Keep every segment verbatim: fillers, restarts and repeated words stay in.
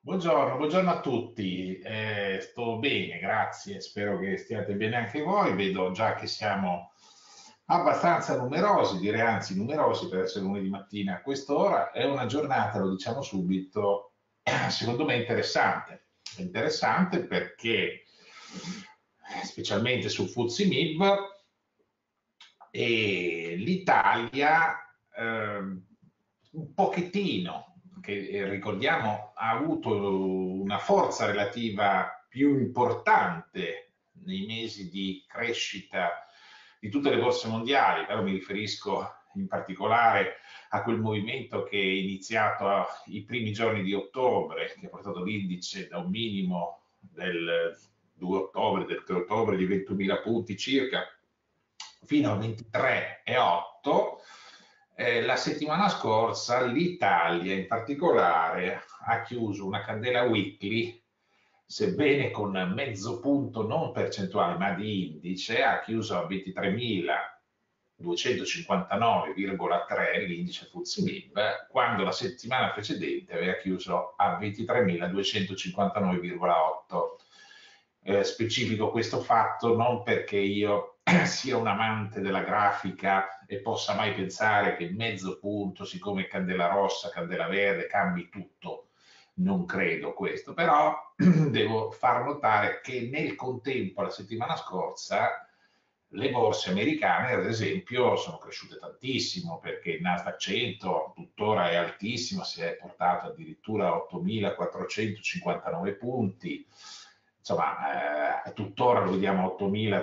Buongiorno, buongiorno a tutti. Eh, sto bene, grazie. Spero che stiate bene anche voi. Vedo già che siamo abbastanza numerosi, direi anzi numerosi per essere lunedì mattina a quest'ora. È una giornata, lo diciamo subito, secondo me interessante. Interessante perché, specialmente sul F T S E MIB, e l'Italia eh, un pochettino, che eh, ricordiamo ha avuto una forza relativa più importante nei mesi di crescita di tutte le borse mondiali, però mi riferisco in particolare a quel movimento che è iniziato i primi giorni di ottobre, che ha portato l'indice da un minimo del due ottobre, del tre ottobre di ventimila punti circa, fino a ventitré virgola otto. Eh, la settimana scorsa l'Italia in particolare ha chiuso una candela weekly, sebbene con mezzo punto non percentuale ma di indice, ha chiuso a ventitremiladuecentocinquantanove virgola tre l'indice F T S E MIB, quando la settimana precedente aveva chiuso a ventitremiladuecentocinquantanove virgola otto. Eh, specifico questo fatto non perché io sia un amante della grafica e possa mai pensare che mezzo punto, siccome candela rossa, candela verde, cambi tutto. Non credo questo, però devo far notare che nel contempo, la settimana scorsa, le borse americane, ad esempio, sono cresciute tantissimo perché il Nasdaq cento tuttora è altissimo, si è portato addirittura a ottomilaquattrocentocinquantanove punti, insomma, eh, tuttora lo vediamo a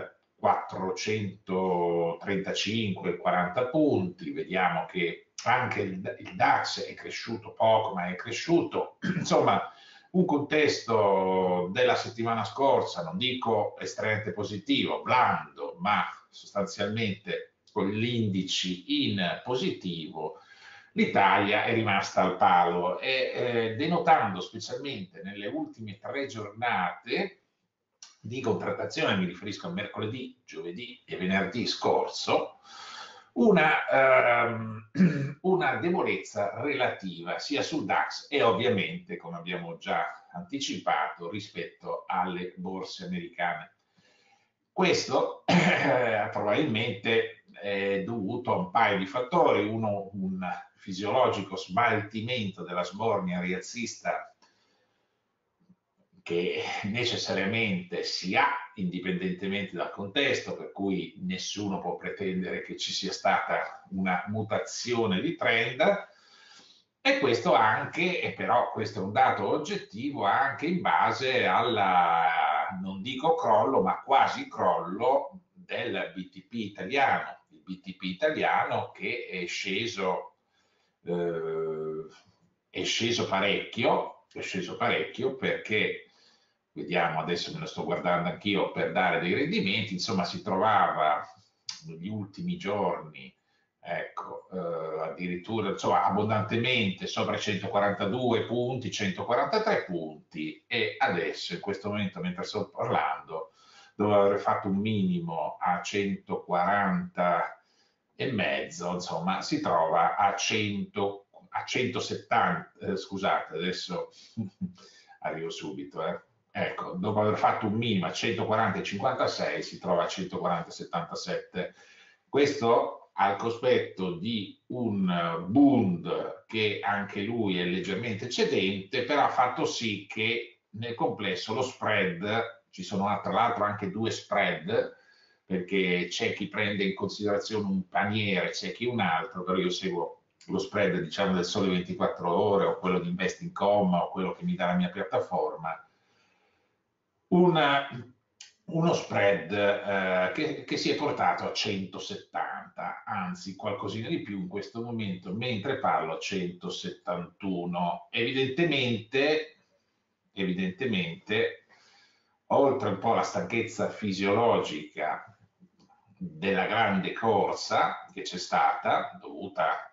ottomilaquattrocentotrentacinque quaranta punti, vediamo che anche il, il DAX è cresciuto poco, ma è cresciuto, insomma, un contesto della settimana scorsa, non dico estremamente positivo, blando, ma sostanzialmente con gli indici in positivo. L'Italia è rimasta al palo e eh, denotando specialmente nelle ultime tre giornate di contrattazione, mi riferisco a mercoledì, giovedì e venerdì scorso, una, ehm, una debolezza relativa sia sul DAX e ovviamente, come abbiamo già anticipato, rispetto alle borse americane. Questo eh, probabilmente è dovuto a un paio di fattori, uno un fisiologico smaltimento della sbornia rialzista che necessariamente si ha indipendentemente dal contesto, per cui nessuno può pretendere che ci sia stata una mutazione di trend, e questo anche, e però questo è un dato oggettivo, anche in base alla, non dico crollo, ma quasi crollo del B T P italiano, il B T P italiano che è sceso, eh, è sceso parecchio, è sceso parecchio perché vediamo, adesso me lo sto guardando anch'io per dare dei rendimenti, insomma si trovava negli ultimi giorni, ecco, eh, addirittura insomma, abbondantemente sopra i centoquarantadue punti, centoquarantatré punti, e adesso in questo momento mentre sto parlando dopo aver fatto un minimo a centoquaranta e mezzo, insomma si trova a cento, a centosettanta, eh, scusate adesso arrivo subito, eh. Ecco, dopo aver fatto un minimo a centoquaranta e cinquantasei si trova a centoquaranta e settantasette. Questo al cospetto di un Bund che anche lui è leggermente cedente, però ha fatto sì che nel complesso lo spread, ci sono tra l'altro anche due spread, perché c'è chi prende in considerazione un paniere, c'è chi un altro, però io seguo lo spread diciamo del Sole ventiquattro ore o quello di Investing.com o quello che mi dà la mia piattaforma, una, uno spread eh, che, che si è portato a centosettanta, anzi qualcosina di più in questo momento, mentre parlo a centosettantuno. Evidentemente, evidentemente, oltre un po' alla stanchezza fisiologica della grande corsa che c'è stata, dovuta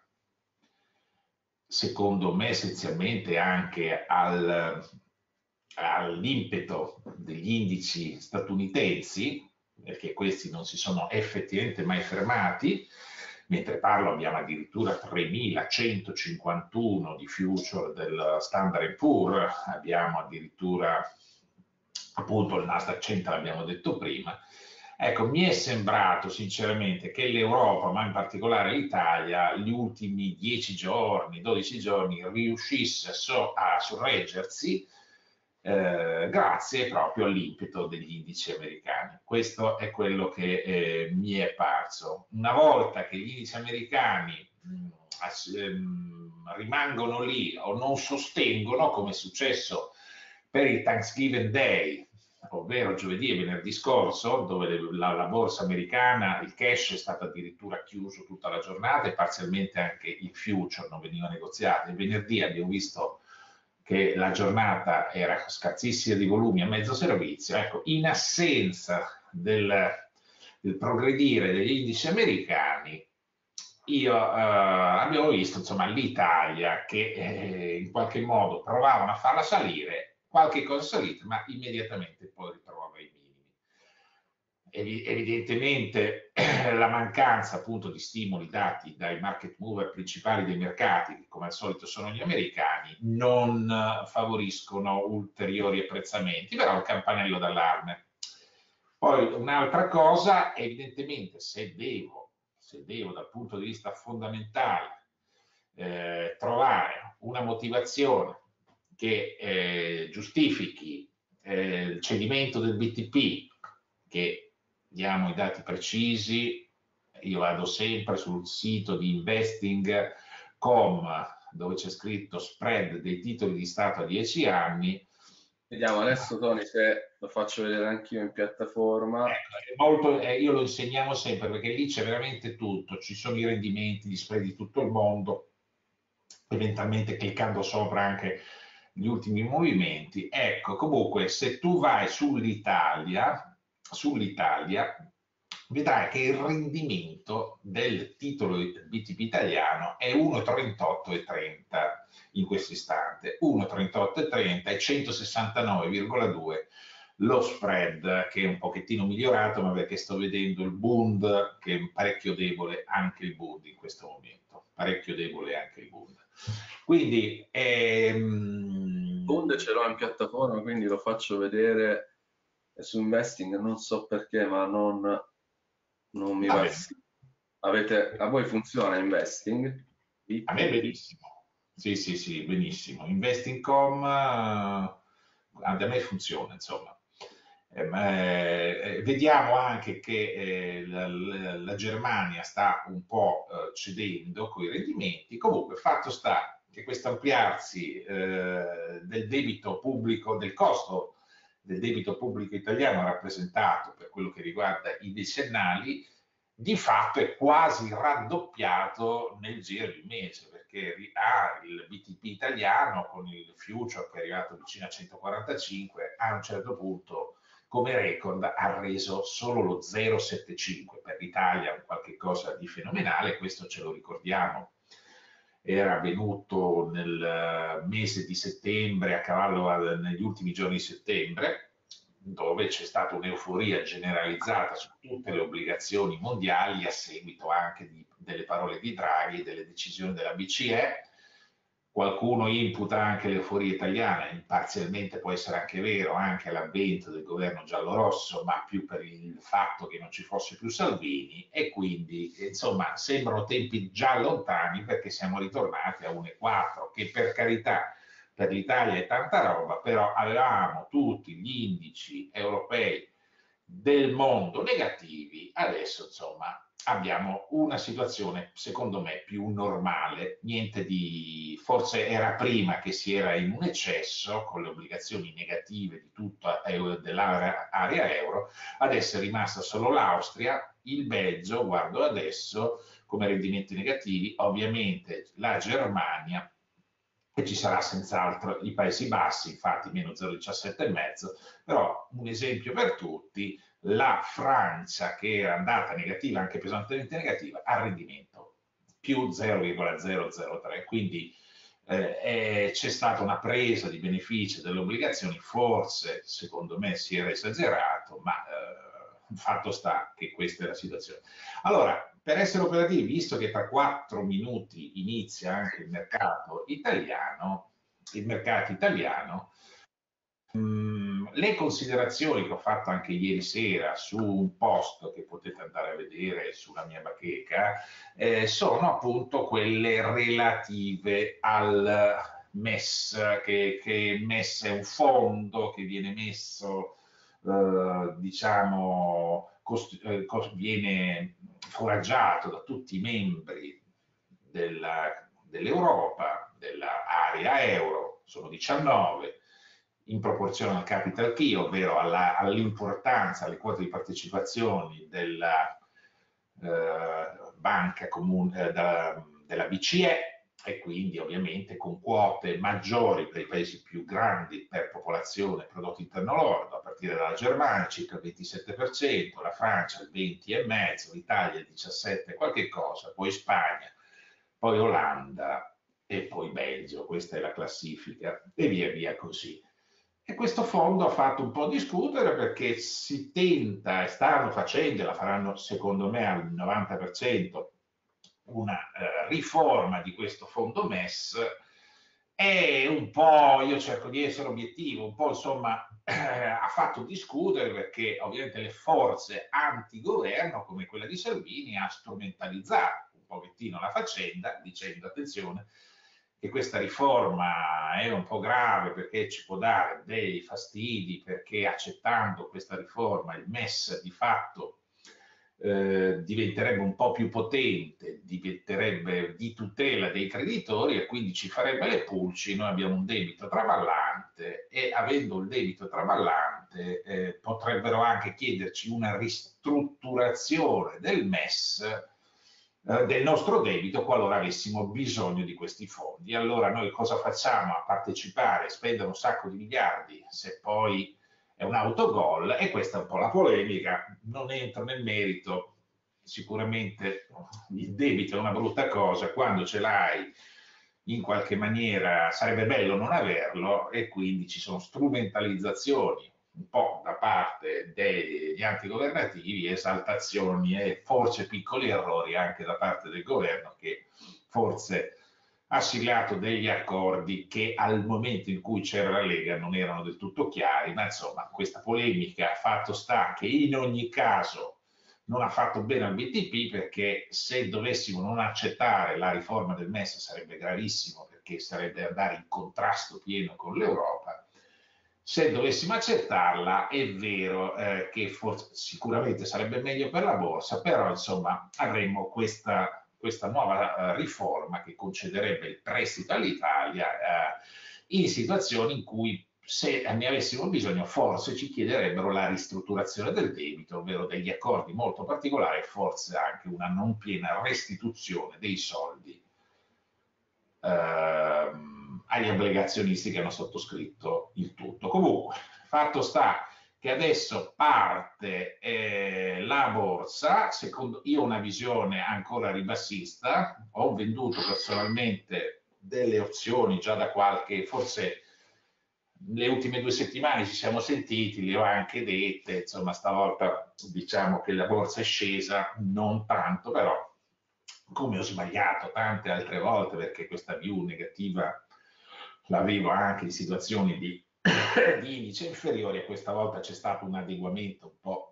secondo me essenzialmente anche al, all'impeto degli indici statunitensi, perché questi non si sono effettivamente mai fermati, mentre parlo abbiamo addirittura tremilacentocinquantuno di future del Standard and Poor's, abbiamo addirittura appunto il Nasdaq cento, l'abbiamo detto prima. Ecco, mi è sembrato sinceramente che l'Europa, ma in particolare l'Italia, gli ultimi dieci giorni, dodici giorni, riuscisse so a sorreggersi eh, grazie proprio all'impeto degli indici americani. Questo è quello che eh, mi è parso. Una volta che gli indici americani mh, ehm, rimangono lì o non sostengono, come è successo per il Thanksgiving Day, ovvero giovedì e venerdì scorso, dove la, la borsa americana, il cash è stato addirittura chiuso tutta la giornata e parzialmente anche il future non veniva negoziato. Il venerdì abbiamo visto che la giornata era scarsissima di volumi a mezzo servizio. Ecco, in assenza del, del progredire degli indici americani, io, eh, abbiamo visto insomma l'Italia che eh, in qualche modo provavano a farla salire, qualche cosa salita, ma immediatamente poi ritrovava i minimi. Evidentemente la mancanza appunto di stimoli dati dai market mover principali dei mercati, che come al solito sono gli americani, non favoriscono ulteriori apprezzamenti, però è un campanello d'allarme. Poi un'altra cosa, evidentemente se devo, se devo dal punto di vista fondamentale eh, trovare una motivazione che eh, giustifichi eh, il cedimento del B T P, che diamo i dati precisi, io vado sempre sul sito di investing punto com dove c'è scritto spread dei titoli di Stato a dieci anni. Vediamo adesso Tony se lo faccio vedere anch'io in piattaforma. Ecco, è molto, eh, io lo insegniamo sempre perché lì c'è veramente tutto, ci sono i rendimenti, gli spread di tutto il mondo, eventualmente cliccando sopra anche gli ultimi movimenti. Ecco, comunque se tu vai sull'Italia, sull'Italia vedrai che il rendimento del titolo B T P italiano è uno virgola trentotto e trenta in questo istante, uno virgola trentotto e trenta e centosessantanove virgola due lo spread, che è un pochettino migliorato, ma perché sto vedendo il Bund che è parecchio debole, anche il Bund in questo momento, parecchio debole anche il Bund. Quindi ehm... Bund ce l'ho in piattaforma, quindi lo faccio vedere su Investing, non so perché, ma non, non mi va. Avete, a voi funziona Investing? A me benissimo. Sì, sì, sì, benissimo. Investing punto com a me funziona, insomma. Eh, eh, vediamo anche che eh, la, la, la Germania sta un po' eh, cedendo con i rendimenti. Comunque, fatto sta che questo ampliarsi eh, del debito pubblico, del costo del debito pubblico italiano rappresentato per quello che riguarda i decennali, di fatto è quasi raddoppiato nel giro di un mese, perché ha il B T P italiano con il future che è arrivato vicino a centoquarantacinque, a un certo punto come record ha reso solo lo zero virgola settantacinque, per l'Italia un qualche cosa di fenomenale, questo ce lo ricordiamo, era avvenuto nel mese di settembre, a cavallo negli ultimi giorni di settembre, dove c'è stata un'euforia generalizzata su tutte le obbligazioni mondiali a seguito anche di, delle parole di Draghi e delle decisioni della B C E. Qualcuno imputa anche l'euforia italiana, parzialmente può essere anche vero, anche l'avvento del governo giallorosso, ma più per il fatto che non ci fosse più Salvini, e quindi insomma sembrano tempi già lontani perché siamo ritornati a uno virgola quattro, che per carità per l'Italia è tanta roba, però avevamo tutti gli indici europei del mondo negativi, adesso insomma abbiamo una situazione secondo me più normale, niente di, forse era prima che si era in un eccesso con le obbligazioni negative di tutta dell'area euro, adesso è rimasta solo l'Austria, il Belgio, guardo adesso come rendimenti negativi, ovviamente la Germania, e ci sarà senz'altro i Paesi Bassi, infatti meno zero virgola diciassette e mezzo, però un esempio per tutti, la Francia che era andata negativa, anche pesantemente negativa, al rendimento più zero virgola zero zero tre, quindi eh, c'è stata una presa di beneficio delle obbligazioni, forse secondo me si era esagerato, ma eh, fatto sta che questa è la situazione. Allora, per essere operativi, visto che tra quattro minuti inizia anche il mercato italiano, il mercato italiano, mh, le considerazioni che ho fatto anche ieri sera su un post che potete andare a vedere sulla mia bacheca, eh, sono appunto quelle relative al MES, che, che MES è un fondo che viene messo, eh, diciamo, cost- eh, cost- viene foraggiato da tutti i membri della- dell'Europa, dell'area euro, sono diciannove, in proporzione al capital key, ovvero alla- all'importanza, alle quote di partecipazioni della eh, banca comune, eh, da- della B C E, e quindi ovviamente con quote maggiori per i paesi più grandi per popolazione e prodotto interno lordo, a partire dalla Germania circa il ventisette per cento, la Francia il venti virgola cinque per cento, l'Italia il diciassette per cento qualche cosa, poi Spagna, poi Olanda e poi Belgio, questa è la classifica e via via così. E questo fondo ha fatto un po' discutere perché si tenta, e stanno facendo, e la faranno secondo me al novanta per cento, una eh, riforma di questo fondo MES. E un po', io cerco di essere obiettivo, un po' insomma eh, ha fatto discutere perché ovviamente le forze antigoverno come quella di Salvini ha strumentalizzato un pochettino la faccenda dicendo attenzione che questa riforma è un po' grave perché ci può dare dei fastidi, perché accettando questa riforma il MES di fatto eh, diventerebbe un po' più potente, diventerebbe di tutela dei creditori e quindi ci farebbe le pulci. Noi abbiamo un debito traballante e avendo il debito traballante eh, potrebbero anche chiederci una ristrutturazione del MES, eh, del nostro debito qualora avessimo bisogno di questi fondi. Allora noi cosa facciamo a partecipare, spendere un sacco di miliardi se poi è un autogol? E questa è un po' la polemica, non entro nel merito, sicuramente il debito è una brutta cosa, quando ce l'hai in qualche maniera sarebbe bello non averlo e quindi ci sono strumentalizzazioni un po' da parte degli antigovernativi, esaltazioni e forse piccoli errori anche da parte del governo che forse ha siglato degli accordi che al momento in cui c'era la Lega non erano del tutto chiari, ma insomma questa polemica fatto sta che in ogni caso non ha fatto bene al B T P perché se dovessimo non accettare la riforma del MES sarebbe gravissimo perché sarebbe andare in contrasto pieno con l'Europa. Se dovessimo accettarla è vero eh, che forse, sicuramente sarebbe meglio per la borsa, però insomma avremmo questa, questa nuova uh, riforma che concederebbe il prestito all'Italia uh, in situazioni in cui se ne avessimo bisogno forse ci chiederebbero la ristrutturazione del debito, ovvero degli accordi molto particolari e forse anche una non piena restituzione dei soldi ehm, agli obbligazionisti che hanno sottoscritto il tutto. Comunque, fatto sta che adesso parte eh, la borsa, secondo io ho una visione ancora ribassista, ho venduto personalmente delle opzioni già da qualche, forse le ultime due settimane ci siamo sentiti, le ho anche dette, insomma stavolta diciamo che la borsa è scesa, non tanto, però come ho sbagliato tante altre volte perché questa view negativa l'avevo anche in situazioni di, di indice inferiori e questa volta c'è stato un adeguamento un po'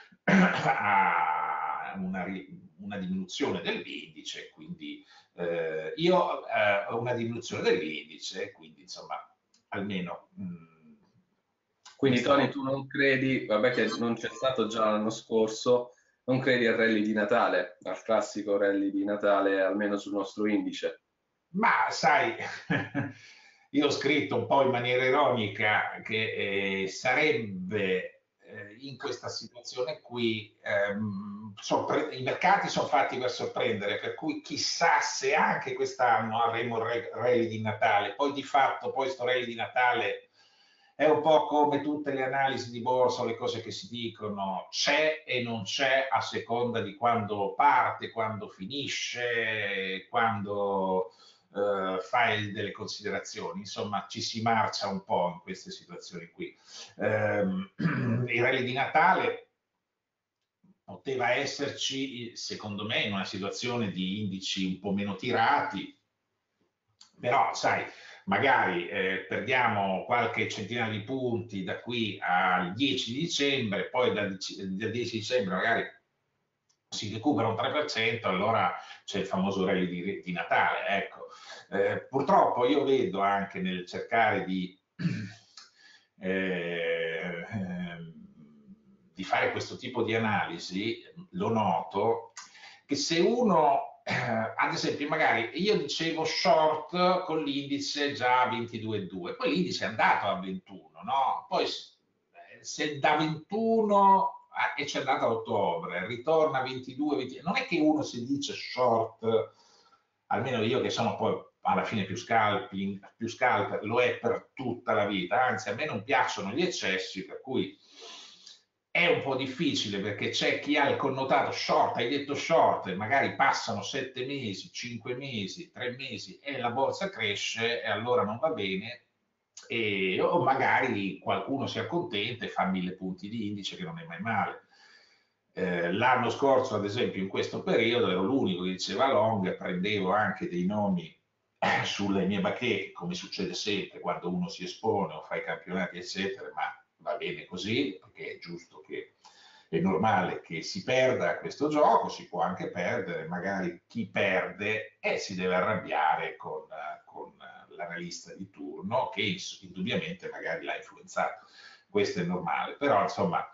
a una, una diminuzione dell'indice, quindi eh, io eh, ho una diminuzione dell'indice, quindi insomma almeno mh, Quindi Tony, tu non credi, vabbè che non c'è stato già l'anno scorso, non credi al rally di Natale, al classico rally di Natale, almeno sul nostro indice? Ma sai, io ho scritto un po' in maniera ironica che eh, sarebbe eh, in questa situazione qui ehm, sorpre- i mercati sono fatti per sorprendere, per cui chissà se anche quest'anno avremo il re- rally di Natale. Poi di fatto, poi sto rally di Natale è un po' come tutte le analisi di borsa, le cose che si dicono, c'è e non c'è a seconda di quando parte, quando finisce, quando eh, fai delle considerazioni. Insomma, ci si marcia un po' in queste situazioni qui. Eh, I rally di Natale poteva esserci, secondo me, in una situazione di indici un po' meno tirati, però sai, magari eh, perdiamo qualche centinaia di punti da qui al dieci di dicembre, poi da, da dieci dicembre magari si recupera un tre per cento, allora c'è il famoso rally di, di Natale. Ecco. Eh, purtroppo io vedo anche nel cercare di, eh, di fare questo tipo di analisi, lo noto, che se uno, eh, ad esempio, magari io dicevo short con l'indice già a ventidue virgola due, poi l'indice è andato a ventuno, no? Poi se da ventuno e c'è andato a ottobre, ritorna a ventidue, venti, non è che uno si dice short, almeno io che sono poi alla fine più scalping, più scalper, lo è per tutta la vita, anzi a me non piacciono gli eccessi, per cui è un po' difficile perché c'è chi ha il connotato short, hai detto short, e magari passano sette mesi, cinque mesi, tre mesi e la borsa cresce e allora non va bene, e, o magari qualcuno si accontenta e fa mille punti di indice che non è mai male. Eh, l'anno scorso, ad esempio, in questo periodo ero l'unico che diceva long, prendevo anche dei nomi eh, sulle mie bacheche, come succede sempre quando uno si espone o fa i campionati, eccetera, ma va bene così, perché è giusto che è normale che si perda questo gioco, si può anche perdere, magari chi perde e eh, si deve arrabbiare con, con l'analista di turno che indubbiamente magari l'ha influenzato. Questo è normale, però insomma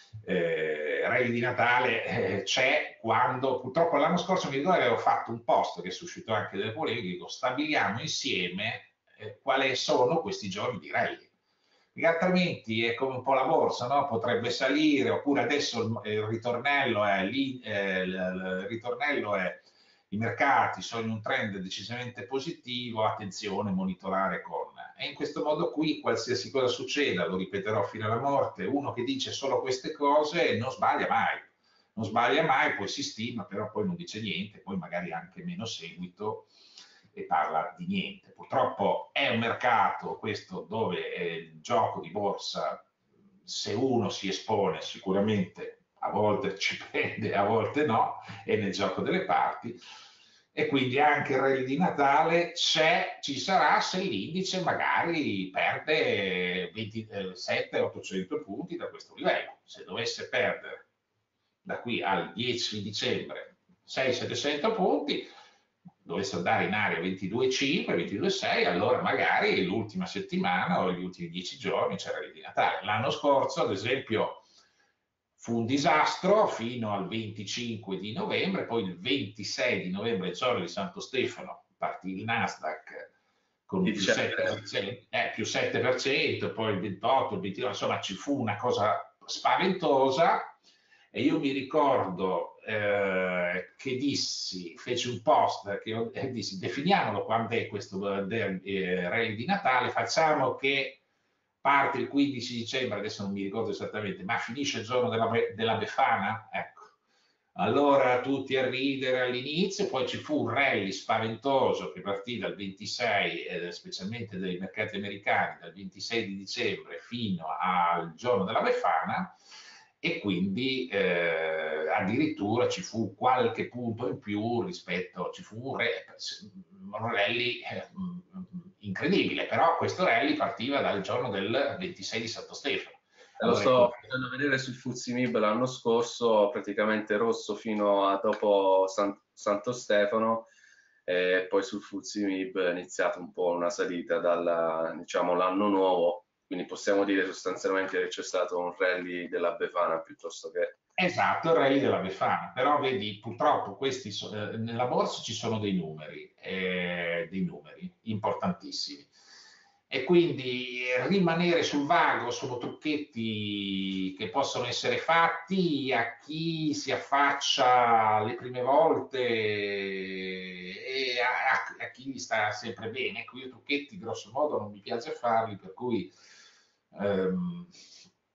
eh, rally di Natale eh, c'è quando, purtroppo l'anno scorso mi ricordo avevo fatto un post che suscitò anche delle polemiche, dico stabiliamo insieme eh, quali sono questi giorni di rally. Perché altrimenti è come un po' la borsa, no? Potrebbe salire, oppure adesso il, il ritornello è lì, eh, il, il ritornello è i mercati sono in un trend decisamente positivo, attenzione, monitorare con. E in questo modo qui, qualsiasi cosa succeda, lo ripeterò fino alla morte, uno che dice solo queste cose non sbaglia mai, non sbaglia mai, poi si stima, però poi non dice niente, poi magari anche meno seguito e parla di niente. Purtroppo è un mercato questo dove è il gioco di borsa, se uno si espone sicuramente a volte ci prende, a volte no, è nel gioco delle parti, e quindi anche il rally di Natale c'è, ci sarà se l'indice magari perde ventisette ottocento punti da questo livello. Se dovesse perdere da qui al dieci dicembre seicento settecento punti, dovesse andare in area ventidue virgola cinque, ventidue virgola sei, allora magari l'ultima settimana o gli ultimi dieci giorni c'era il rally di Natale. L'anno scorso, ad esempio, fu un disastro fino al venticinque di novembre, poi il ventisei di novembre, il giorno di Santo Stefano, partì il Nasdaq con un più sette per cento, eh, più sette per cento, poi il ventotto, il ventinove, insomma ci fu una cosa spaventosa e io mi ricordo eh, che dissi, feci un post che eh, dissi definiamolo quando è questo eh, rally di Natale, facciamo che parte il quindici dicembre, adesso non mi ricordo esattamente, ma finisce il giorno della, della Befana, ecco. Allora tutti a ridere all'inizio, poi ci fu un rally spaventoso che partì dal ventisei, eh, specialmente dai mercati americani, dal ventisei di dicembre fino al giorno della Befana, e quindi eh, addirittura ci fu qualche punto in più rispetto, ci fu un, re, un rally eh, incredibile, però questo rally partiva dal giorno del ventisei di Santo Stefano. Lo sto facendo vedere sul Fuzimib l'anno scorso, praticamente rosso fino a dopo San, Santo Stefano, e poi sul Fuzimib è iniziata un po' una salita dal, diciamo, l'anno nuovo, quindi possiamo dire sostanzialmente che c'è stato un rally della Befana piuttosto che... Esatto, il rally della Befana, però vedi, purtroppo questi so, eh, nella borsa ci sono dei numeri, eh, dei numeri importantissimi. E quindi rimanere sul vago sono trucchetti che possono essere fatti a chi si affaccia le prime volte e a, a chi gli sta sempre bene. Ecco, io trucchetti grosso modo non mi piace farli, per cui ehm,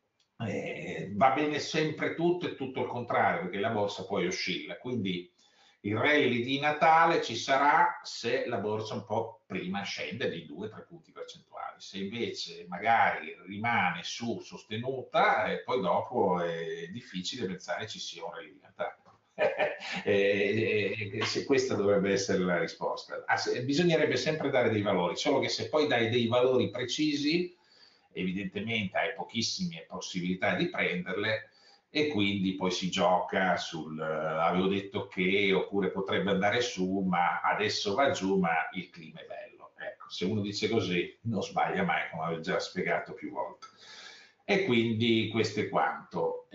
eh, va bene sempre tutto e tutto il contrario, perché la borsa poi oscilla. Quindi il rally di Natale ci sarà se la borsa un po' prima scende di due tre punti percentuali, se invece magari rimane su sostenuta, eh, poi dopo è difficile pensare ci sia un rally di Natale. e, e, se questa dovrebbe essere la risposta. Ah, se, bisognerebbe sempre dare dei valori, solo che se poi dai dei valori precisi, evidentemente hai pochissime possibilità di prenderle, e quindi poi si gioca sul avevo detto che, oppure potrebbe andare su, ma adesso va giù, ma il clima è bello. Ecco, se uno dice così non sbaglia mai, come avevo già spiegato più volte. E quindi questo è quanto.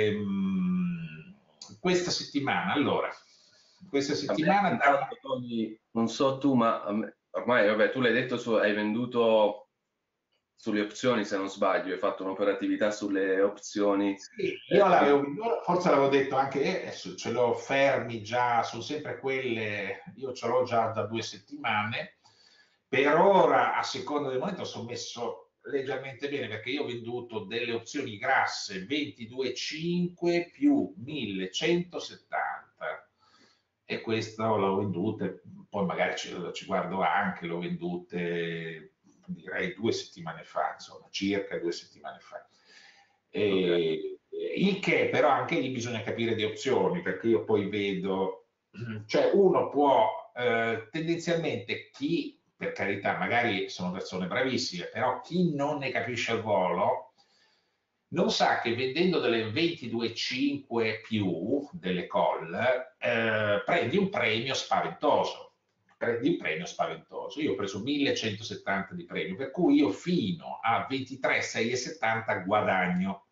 Ehm, questa settimana, allora, questa settimana... Intanto, Tony, non so tu, ma ormai, vabbè, tu l'hai detto, su, hai venduto sulle opzioni, se non sbaglio, hai fatto un'operatività sulle opzioni. Sì, io l'avevo, forse l'avevo detto anche, adesso ce l'ho fermi già, sono sempre quelle, io ce l'ho già da due settimane, per ora a seconda del momento sono messo leggermente bene, perché io ho venduto delle opzioni grasse ventidue virgola cinque più millecentosettanta, e questo l'ho vendute, poi magari ci, ci guardo anche, l'ho vendute direi due settimane fa, insomma, circa due settimane fa. E, il che però anche lì bisogna capire di opzioni, perché io poi vedo, cioè uno può eh, tendenzialmente, chi per carità magari sono persone bravissime, però chi non ne capisce il volo non sa che vendendo delle ventidue virgola cinque più delle call eh, prendi un premio spaventoso. Prendi un premio spaventoso. Io ho preso millecentosettanta di premio, per cui io fino a ventitré virgola seicentosettanta guadagno.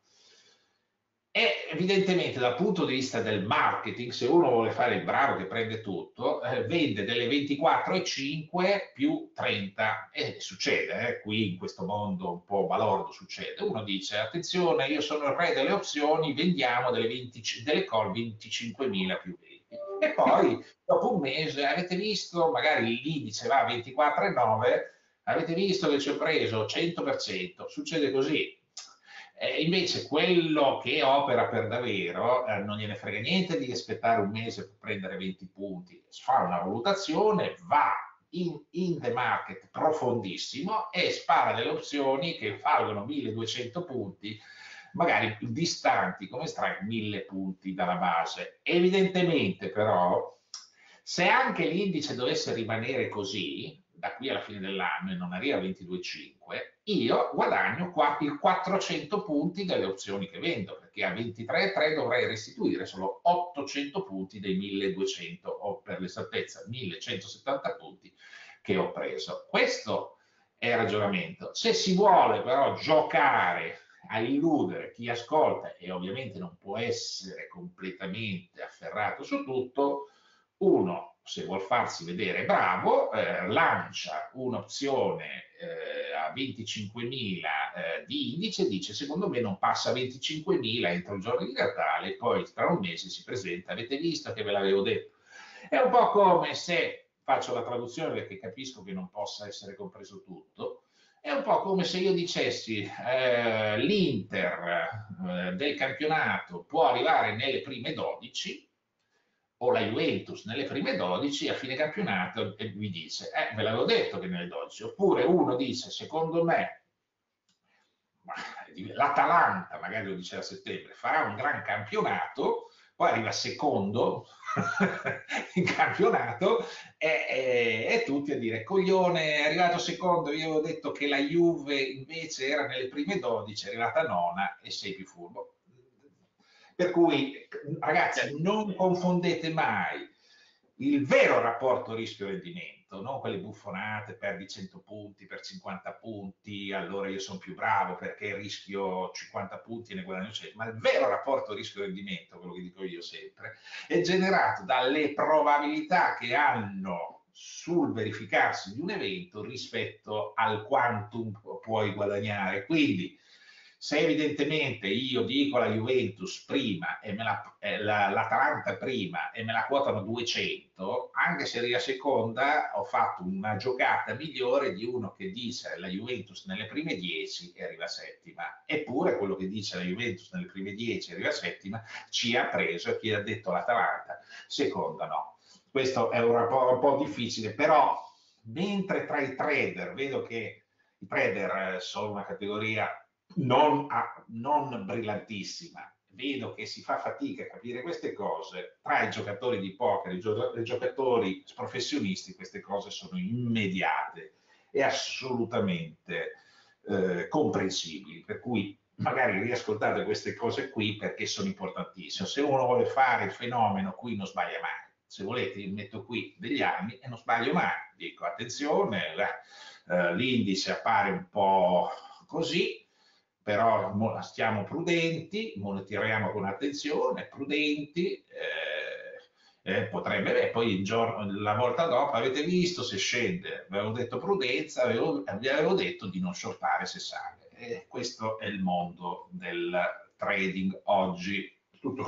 E evidentemente dal punto di vista del marketing, se uno vuole fare il bravo che prende tutto, eh, vende delle ventiquattro virgola cinque più trenta, e succede, eh, qui in questo mondo un po' balordo succede. Uno dice, attenzione, io sono il re delle opzioni, vendiamo delle, venti, delle call venticinquemila più venti. E poi dopo un mese, avete visto, magari l'indice va a ventiquattro virgola nove, avete visto che ci ho preso cento per cento, succede così. Eh, invece quello che opera per davvero eh, non gliene frega niente di aspettare un mese per prendere venti punti, fa una valutazione, va in, in the market profondissimo e spara delle opzioni che valgono milleduecento punti, magari distanti come strike mille punti dalla base. Evidentemente però, se anche l'indice dovesse rimanere così, da qui alla fine dell'anno, e non arriva a ventidue virgola cinque, io guadagno qua il quattrocento punti dalle opzioni che vendo, perché a ventitré virgola tre dovrei restituire solo ottocento punti dei milleduecento, o per l'esattezza millecentosettanta punti che ho preso. Questo è il ragionamento. Se si vuole però giocare a illudere chi ascolta, e ovviamente non può essere completamente afferrato su tutto, uno, se vuol farsi vedere bravo, eh, lancia un'opzione eh, a venticinquemila eh, di indice, dice secondo me non passa a venticinquemila entro il giorno di Natale, poi tra un mese si presenta, avete visto che ve l'avevo detto. È un po' come se, faccio la traduzione perché capisco che non possa essere compreso tutto, è un po' come se io dicessi eh, l'Inter eh, del campionato può arrivare nelle prime dodici, o la Juventus nelle prime dodici, a fine campionato e vi dice, eh, ve l'avevo detto che nelle dodici, oppure uno dice, secondo me, l'Atalanta, magari lo dice a settembre, farà un gran campionato, poi arriva secondo in campionato e, e, e tutti a dire, coglione, è arrivato secondo, io avevo detto che la Juve invece era nelle prime dodici, è arrivata nona e sei più furbo. Per cui, ragazzi, non confondete mai il vero rapporto rischio-rendimento, non quelle buffonate, perdi cento punti per cinquanta punti, allora io sono più bravo perché rischio cinquanta punti e ne guadagno cento, ma il vero rapporto rischio-rendimento, quello che dico io sempre, è generato dalle probabilità che hanno sul verificarsi di un evento rispetto al quantum puoi guadagnare. Quindi, se evidentemente io dico la Juventus prima e me la, eh, la, l'Atalanta prima e me la quotano duecento, anche se arriva seconda ho fatto una giocata migliore di uno che dice la Juventus nelle prime dieci e arriva settima. Eppure quello che dice la Juventus nelle prime dieci e arriva settima ci ha preso, e chi ha detto l'Atalanta seconda no. questo è un po', un po' difficile, però mentre tra i trader vedo che i trader eh, sono una categoria non, a- non brillantissima, vedo che si fa fatica a capire queste cose, tra i giocatori di poker e i, gio- i giocatori professionisti queste cose sono immediate e assolutamente eh, comprensibili, per cui magari riascoltate queste cose qui perché sono importantissime. Se uno vuole fare il fenomeno qui non sbaglia mai. Se volete metto qui degli anni e non sbaglio mai. Dico attenzione, eh, l'indice appare un po' così, però stiamo prudenti, monitoriamo con attenzione, prudenti, eh, eh, potrebbe, e poi il giorno, la volta dopo avete visto se scende, avevo detto prudenza, avevo, vi avevo detto di non shortare se sale. E questo è il mondo del trading oggi. Tutto...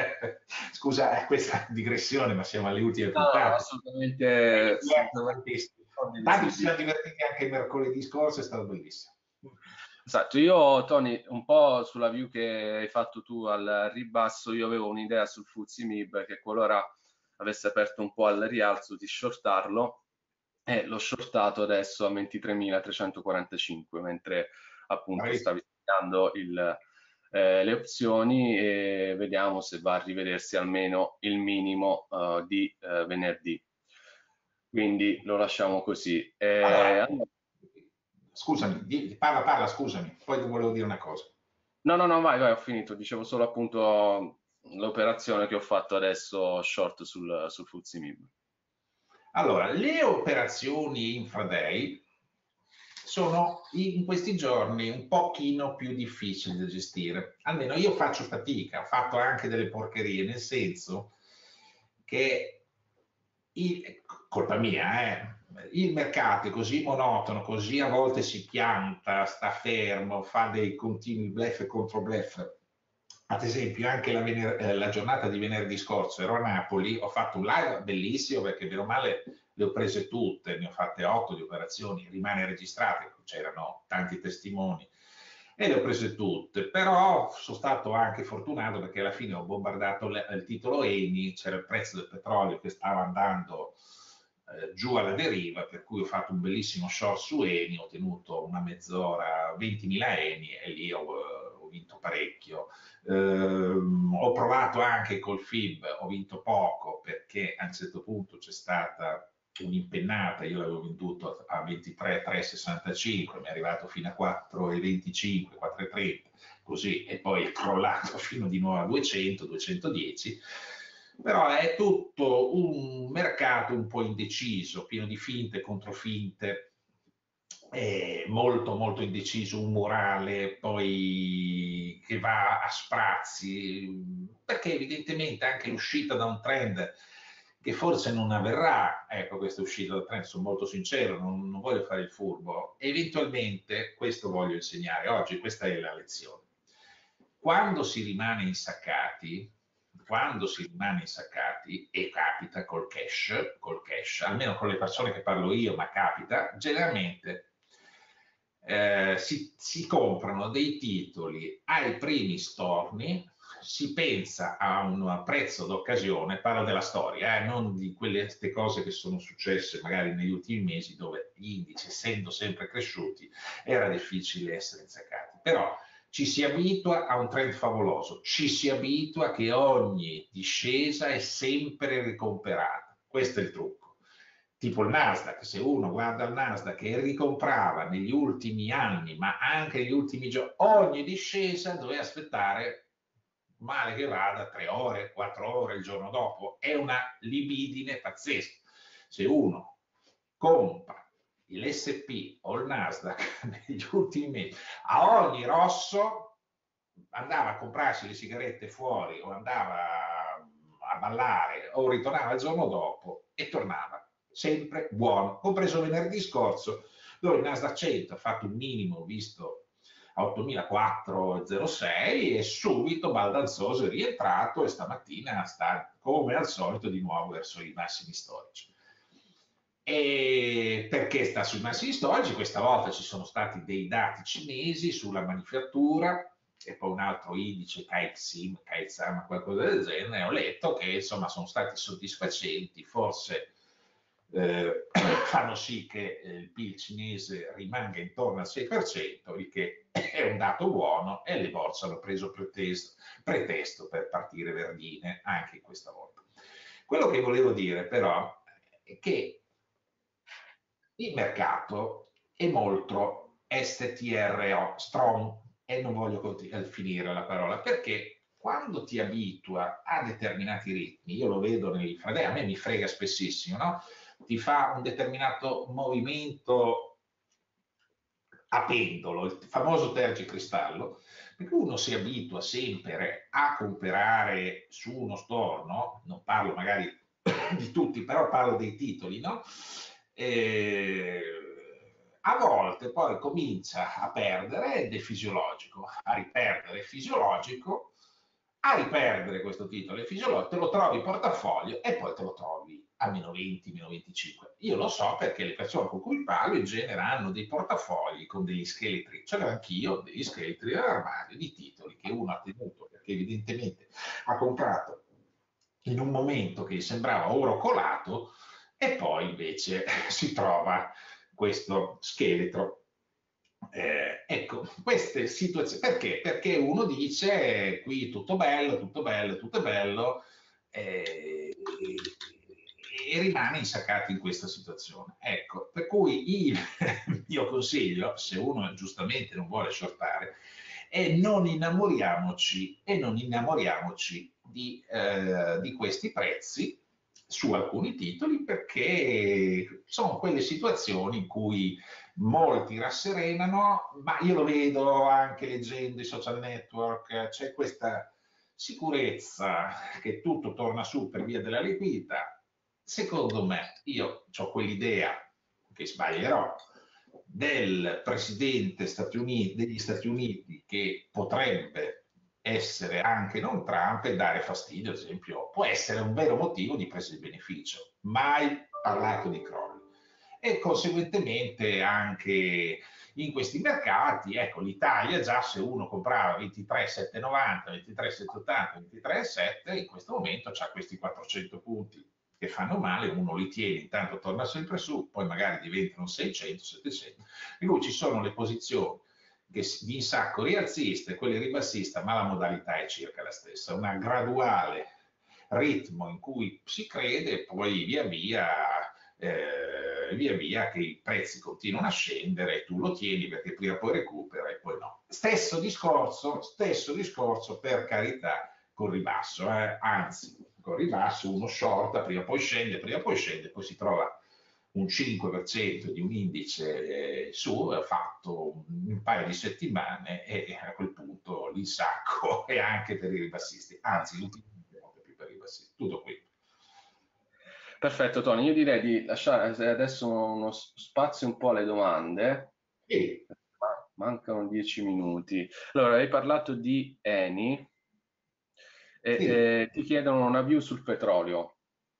Scusa, è questa digressione, ma siamo alle ultime No, no, puntate. assolutamente, assolutamente Tanto ci condivisibile. siamo divertiti anche mercoledì scorso, è stato bellissimo. Esatto, io Tony, un po' sulla view che hai fatto tu al ribasso, io avevo un'idea sul F T S E M I B che qualora avesse aperto un po' al rialzo di shortarlo e l'ho shortato adesso a ventitremilatrecentoquarantacinque, mentre appunto Bravissimo. stavi studiando il, eh, le opzioni e vediamo se va a rivedersi almeno il minimo eh, di eh, venerdì. Quindi lo lasciamo così. Allora, Eh, allora- scusami, di- parla, parla, scusami, poi ti volevo dire una cosa. No, no, no, vai, vai, ho finito. Dicevo solo appunto l'operazione che ho fatto adesso short sul, sul F T S E M I B. Allora, le operazioni intraday sono in questi giorni un pochino più difficili da gestire. Almeno io faccio fatica, ho fatto anche delle porcherie, nel senso che, il- colpa mia, eh, il mercato è così monotono, così a volte si pianta, sta fermo, fa dei continui bluff e controbluff. Ad esempio, anche la, vener- eh, la giornata di venerdì scorso ero a Napoli, ho fatto un live bellissimo perché bene o male le ho prese tutte, ne ho fatte otto di operazioni, rimane registrate, c'erano tanti testimoni e le ho prese tutte, però sono stato anche fortunato perché alla fine ho bombardato le- il titolo Eni, c'era il prezzo del petrolio che stava andando eh, giù alla deriva, per cui ho fatto un bellissimo short su Eni, ho tenuto una mezz'ora ventimila Eni e lì ho, ho vinto parecchio. Ehm, ho provato anche col F I B, ho vinto poco perché a un certo punto c'è stata un'impennata, io l'avevo venduto a ventitré virgola trecentosessantacinque, mi è arrivato fino a quattro virgola venticinque, quattro virgola trenta, così, e poi è crollato fino di nuovo a duecento, duecentodieci. Però è tutto un mercato un po' indeciso, pieno di finte, controfinte, è molto molto indeciso, un morale poi che va a sprazzi, perché evidentemente anche l'uscita da un trend che forse non avverrà, ecco questa uscita da trend, sono molto sincero, non, non voglio fare il furbo, eventualmente questo voglio insegnare oggi, questa è la lezione. Quando si rimane insaccati, quando si rimane insaccati, e capita col cash, col cash, almeno con le persone che parlo io, ma capita, generalmente eh, si, si comprano dei titoli ai primi storni, si pensa a un prezzo d'occasione, parlo della storia, eh, non di quelle queste cose che sono successe magari negli ultimi mesi dove gli indici, essendo sempre cresciuti, era difficile essere insaccati. Però ci si abitua a un trend favoloso, ci si abitua che ogni discesa è sempre ricomperata. Questo è il trucco. Tipo il Nasdaq, se uno guarda il Nasdaq e ricomprava negli ultimi anni, ma anche negli ultimi giorni, ogni discesa doveva aspettare, male che vada, tre ore, quattro ore il giorno dopo. È una libidine pazzesca. Se uno compra l'S and P o il Nasdaq negli ultimi mesi, a ogni rosso andava a comprarsi le sigarette fuori o andava a ballare o ritornava il giorno dopo e tornava sempre buono, compreso venerdì scorso dove il Nasdaq cento ha fatto un minimo visto a ottomilaquattrocentosei e subito baldanzoso è rientrato e stamattina sta come al solito di nuovo verso i massimi storici. E perché sta sui massimi storici? Questa volta ci sono stati dei dati cinesi sulla manifattura e poi un altro indice, Kaixin, Kaizan, qualcosa del genere, ho letto che insomma sono stati soddisfacenti, forse eh, fanno sì che eh, il P I L cinese rimanga intorno al sei per cento, il che è un dato buono, e le borse hanno preso pretesto, pretesto per partire verdine anche questa volta. Quello che volevo dire però è che il mercato è molto S T R O, strong, e non voglio finire la parola, perché quando ti abitua a determinati ritmi, io lo vedo nei fratelli, a me mi frega spessissimo, no? Ti fa un determinato movimento a pendolo, il famoso tergicristallo, perché uno si abitua sempre a comprare su uno storno, non parlo magari di tutti, però parlo dei titoli, no? E a volte poi comincia a perdere ed è fisiologico, a riperdere è fisiologico, a riperdere questo titolo è fisiologico, te lo trovi in portafoglio e poi te lo trovi a meno venti, meno venticinque. Io lo so perché le persone con cui parlo in genere hanno dei portafogli con degli scheletri, ce l'ho anch'io, degli scheletri nell'armadio di titoli che uno ha tenuto perché evidentemente ha comprato in un momento che gli sembrava oro colato e poi invece si trova questo scheletro. Eh, ecco, queste situazioni, perché? Perché uno dice qui tutto bello, tutto bello, tutto bello, eh, e rimane insaccato in questa situazione. Ecco, per cui il mio consiglio, se uno giustamente non vuole shortare, è non innamoriamoci e non innamoriamoci di, eh, di questi prezzi su alcuni titoli, perché sono quelle situazioni in cui molti rasserenano, ma io lo vedo anche leggendo i social network, c'è questa sicurezza che tutto torna su per via della liquidità. Secondo me, io ho quell'idea, che sbaglierò, del presidente Stati Uniti, degli Stati Uniti che potrebbe essere anche non Trump e dare fastidio, ad esempio, può essere un vero motivo di presa di beneficio. Mai parlato di crolli. E conseguentemente anche in questi mercati, ecco, l'Italia già se uno comprava ventitré settecentonovanta, ventitré settecentottanta, ventitré settecento, in questo momento c'ha questi quattrocento punti che fanno male, uno li tiene, intanto torna sempre su, poi magari diventano seicento, settecento, in cui ci sono le posizioni che di insacco rialziste, quelle ribassiste, ma la modalità è circa la stessa, una graduale ritmo in cui si crede e poi via via, eh, via via che i prezzi continuano a scendere e tu lo tieni perché prima o poi recupera e poi no. Stesso discorso, stesso discorso per carità con ribasso, eh? Anzi, con ribasso uno shorta, prima o poi scende, prima o poi scende, poi si trova un cinque per cento di un indice eh, su, fatto un paio di settimane e a quel punto l'insacco è anche per i ribassisti, anzi l'utilizzo è molto più per i ribassisti. Tutto qui. Perfetto Tony, io direi di lasciare adesso uno spazio un po' alle domande. Sì. Mancano dieci minuti. Allora, hai parlato di Eni e Sì. eh, ti chiedono una view sul petrolio.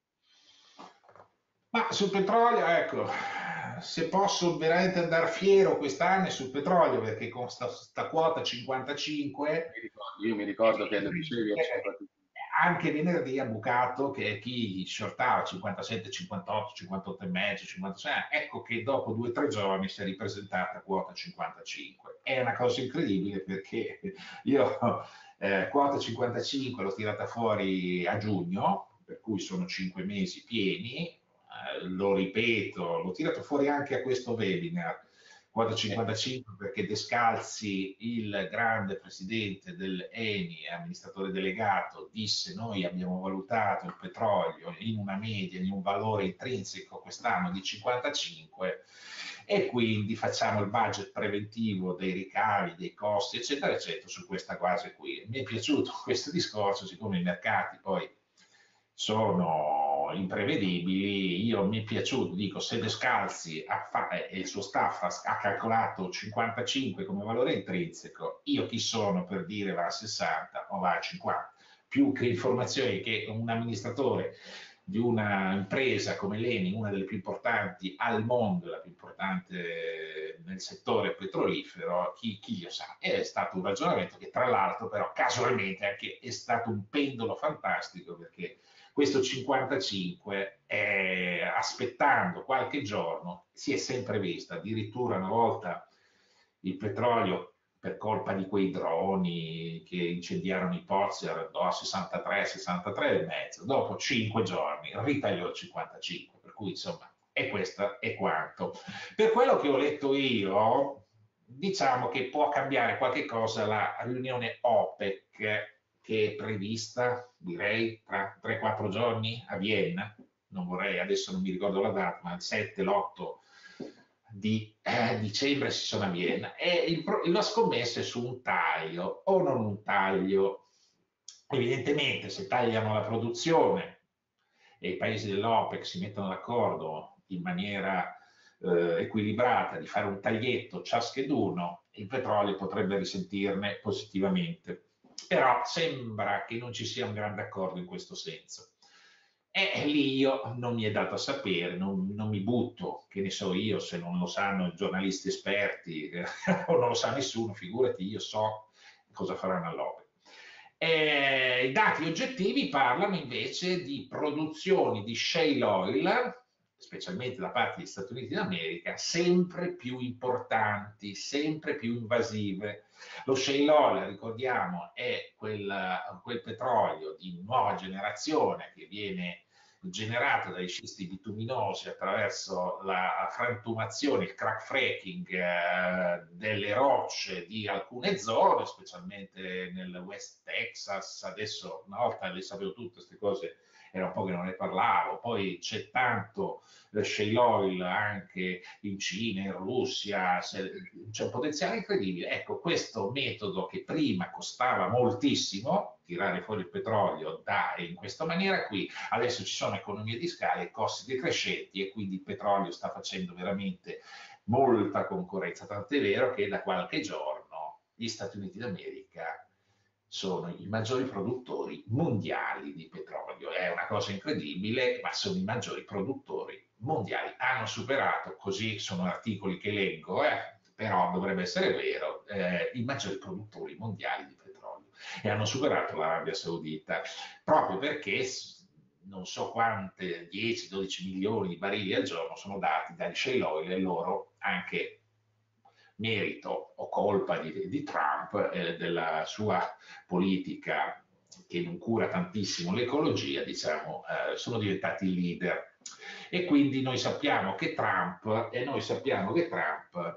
Ma sul petrolio, ecco, se posso veramente andare fiero quest'anno è sul petrolio, perché con sta, sta quota cinquantacinque, Mi ricordo, io mi ricordo che lo dicevi a cinquantacinque. Anche venerdì ha bucato che chi shortava cinquantasette, cinquantotto, cinquantotto e mezzo, cinquantasei, ecco che dopo due o tre giorni si è ripresentata a quota cinquantacinque. È una cosa incredibile perché io eh, quota cinquantacinque l'ho tirata fuori a giugno, per cui sono cinque mesi pieni, eh, lo ripeto, l'ho tirato fuori anche a questo webinar, quota cinquantacinque, perché Descalzi, il grande presidente dell'Eni, amministratore delegato, disse: noi abbiamo valutato il petrolio in una media, in un valore intrinseco quest'anno di cinquantacinque, e quindi facciamo il budget preventivo dei ricavi, dei costi, eccetera, eccetera, su questa base qui. Mi è piaciuto questo discorso, siccome i mercati poi sono imprevedibili, io mi è piaciuto, dico, se Descalzi e il suo staff ha, ha calcolato cinquantacinque come valore intrinseco, io chi sono per dire va a sessanta o va a cinquanta? Più che informazioni che un amministratore di una impresa come l'Eni, una delle più importanti al mondo, la più importante nel settore petrolifero, chi, chi lo sa. E è stato un ragionamento che tra l'altro però casualmente anche è stato un pendolo fantastico, perché questo cinquantacinque, eh, aspettando qualche giorno, si è sempre vista, addirittura una volta il petrolio per colpa di quei droni che incendiarono i pozzi andò a sessantatré, sessantatré e mezzo, dopo cinque giorni ritagliò il cinquantacinque, per cui insomma è questo è quanto. Per quello che ho letto io, diciamo che può cambiare qualche cosa la riunione OPEC che è prevista, direi, tra tre quattro giorni a Vienna. Non vorrei, adesso non mi ricordo la data, ma il sette, l'otto di eh, dicembre si sono a Vienna, e il, la scommessa è su un taglio o non un taglio. Evidentemente se tagliano la produzione e i paesi dell'OPEC si mettono d'accordo in maniera eh, equilibrata di fare un taglietto ciascheduno, il petrolio potrebbe risentirne positivamente. Però sembra che non ci sia un grande accordo in questo senso. E lì io non mi è dato a sapere, non, non mi butto, che ne so io, se non lo sanno i giornalisti esperti eh, o non lo sa nessuno, figurati, io so cosa faranno all'OPEC. Eh, I dati oggettivi parlano invece di produzioni di shale oil, specialmente da parte degli Stati Uniti d'America, sempre più importanti, sempre più invasive. Lo shale oil, ricordiamo, è quel, quel petrolio di nuova generazione che viene generato dai scisti bituminosi attraverso la frantumazione, il crack fracking eh, delle rocce di alcune zone, specialmente nel West Texas. Adesso, una volta le sapevo tutte queste cose, era un po' che non ne parlavo. Poi c'è tanto shale oil anche in Cina, in Russia, c'è un potenziale incredibile. Ecco, questo metodo che prima costava moltissimo, tirare fuori il petrolio da, in questa maniera qui, adesso ci sono economie di scala e costi decrescenti, e quindi il petrolio sta facendo veramente molta concorrenza, tant'è vero che da qualche giorno gli Stati Uniti d'America sono i maggiori produttori mondiali di petrolio. È una cosa incredibile, ma sono i maggiori produttori mondiali. Hanno superato, così sono articoli che leggo, eh, però dovrebbe essere vero, eh, i maggiori produttori mondiali di petrolio, e hanno superato l'Arabia Saudita, proprio perché non so quante, dieci dodici milioni di barili al giorno sono dati dagli shale oil, e loro anche merito o colpa di, di Trump e eh, della sua politica che non cura tantissimo l'ecologia, diciamo, eh, sono diventati il leader. E quindi noi sappiamo che Trump, e noi sappiamo che Trump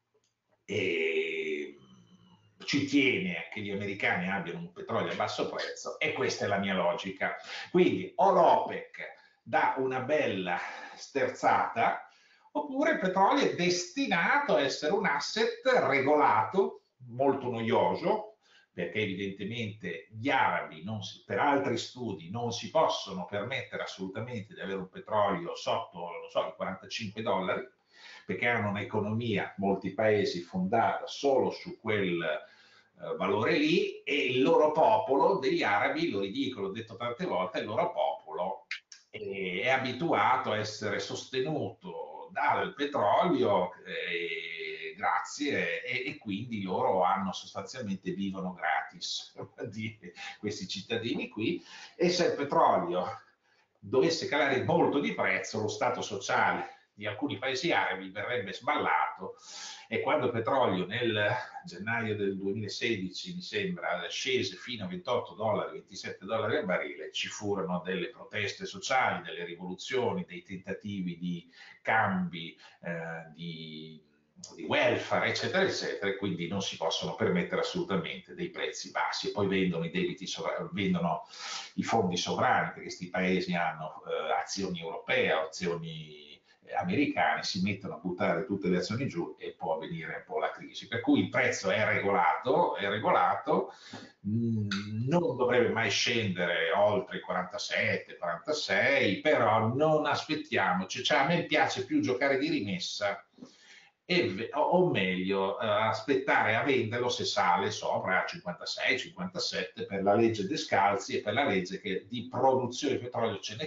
eh, ci tiene che gli americani abbiano un petrolio a basso prezzo, e questa è la mia logica. Quindi o l'OPEC dà una bella sterzata, oppure il petrolio è destinato a essere un asset regolato, molto noioso, perché evidentemente gli arabi, non si, per altri studi, non si possono permettere assolutamente di avere un petrolio sotto, non so, i quarantacinque dollari, perché hanno un'economia, molti paesi, fondata solo su quel eh, valore lì, e il loro popolo, degli arabi, lo ridico, l'ho detto tante volte, il loro popolo è, è abituato a essere sostenuto dal petrolio, eh, grazie, e, e quindi loro hanno sostanzialmente, vivono gratis di questi cittadini qui, e se il petrolio dovesse calare molto di prezzo, lo stato sociale di alcuni paesi arabi verrebbe sballato. E quando il petrolio nel gennaio del duemilasedici, mi sembra, scese fino a ventotto dollari, ventisette dollari al barile, ci furono delle proteste sociali, delle rivoluzioni, dei tentativi di cambi, eh, di, di welfare, eccetera, eccetera, e quindi non si possono permettere assolutamente dei prezzi bassi. E poi vendono i debiti sovrani, vendono i fondi sovrani, perché questi paesi hanno eh, azioni europee, azioni americani, si mettono a buttare tutte le azioni giù e può avvenire un po' la crisi. Per cui il prezzo è regolato, è regolato, mh, non dovrebbe mai scendere oltre i quarantasette, quarantasei, però non aspettiamoci, cioè a me piace più giocare di rimessa, e, o meglio eh, aspettare a venderlo se sale sopra a cinquantasei, cinquantasette, per la legge De Scalzi e per la legge che di produzione di petrolio ce n'è tanto,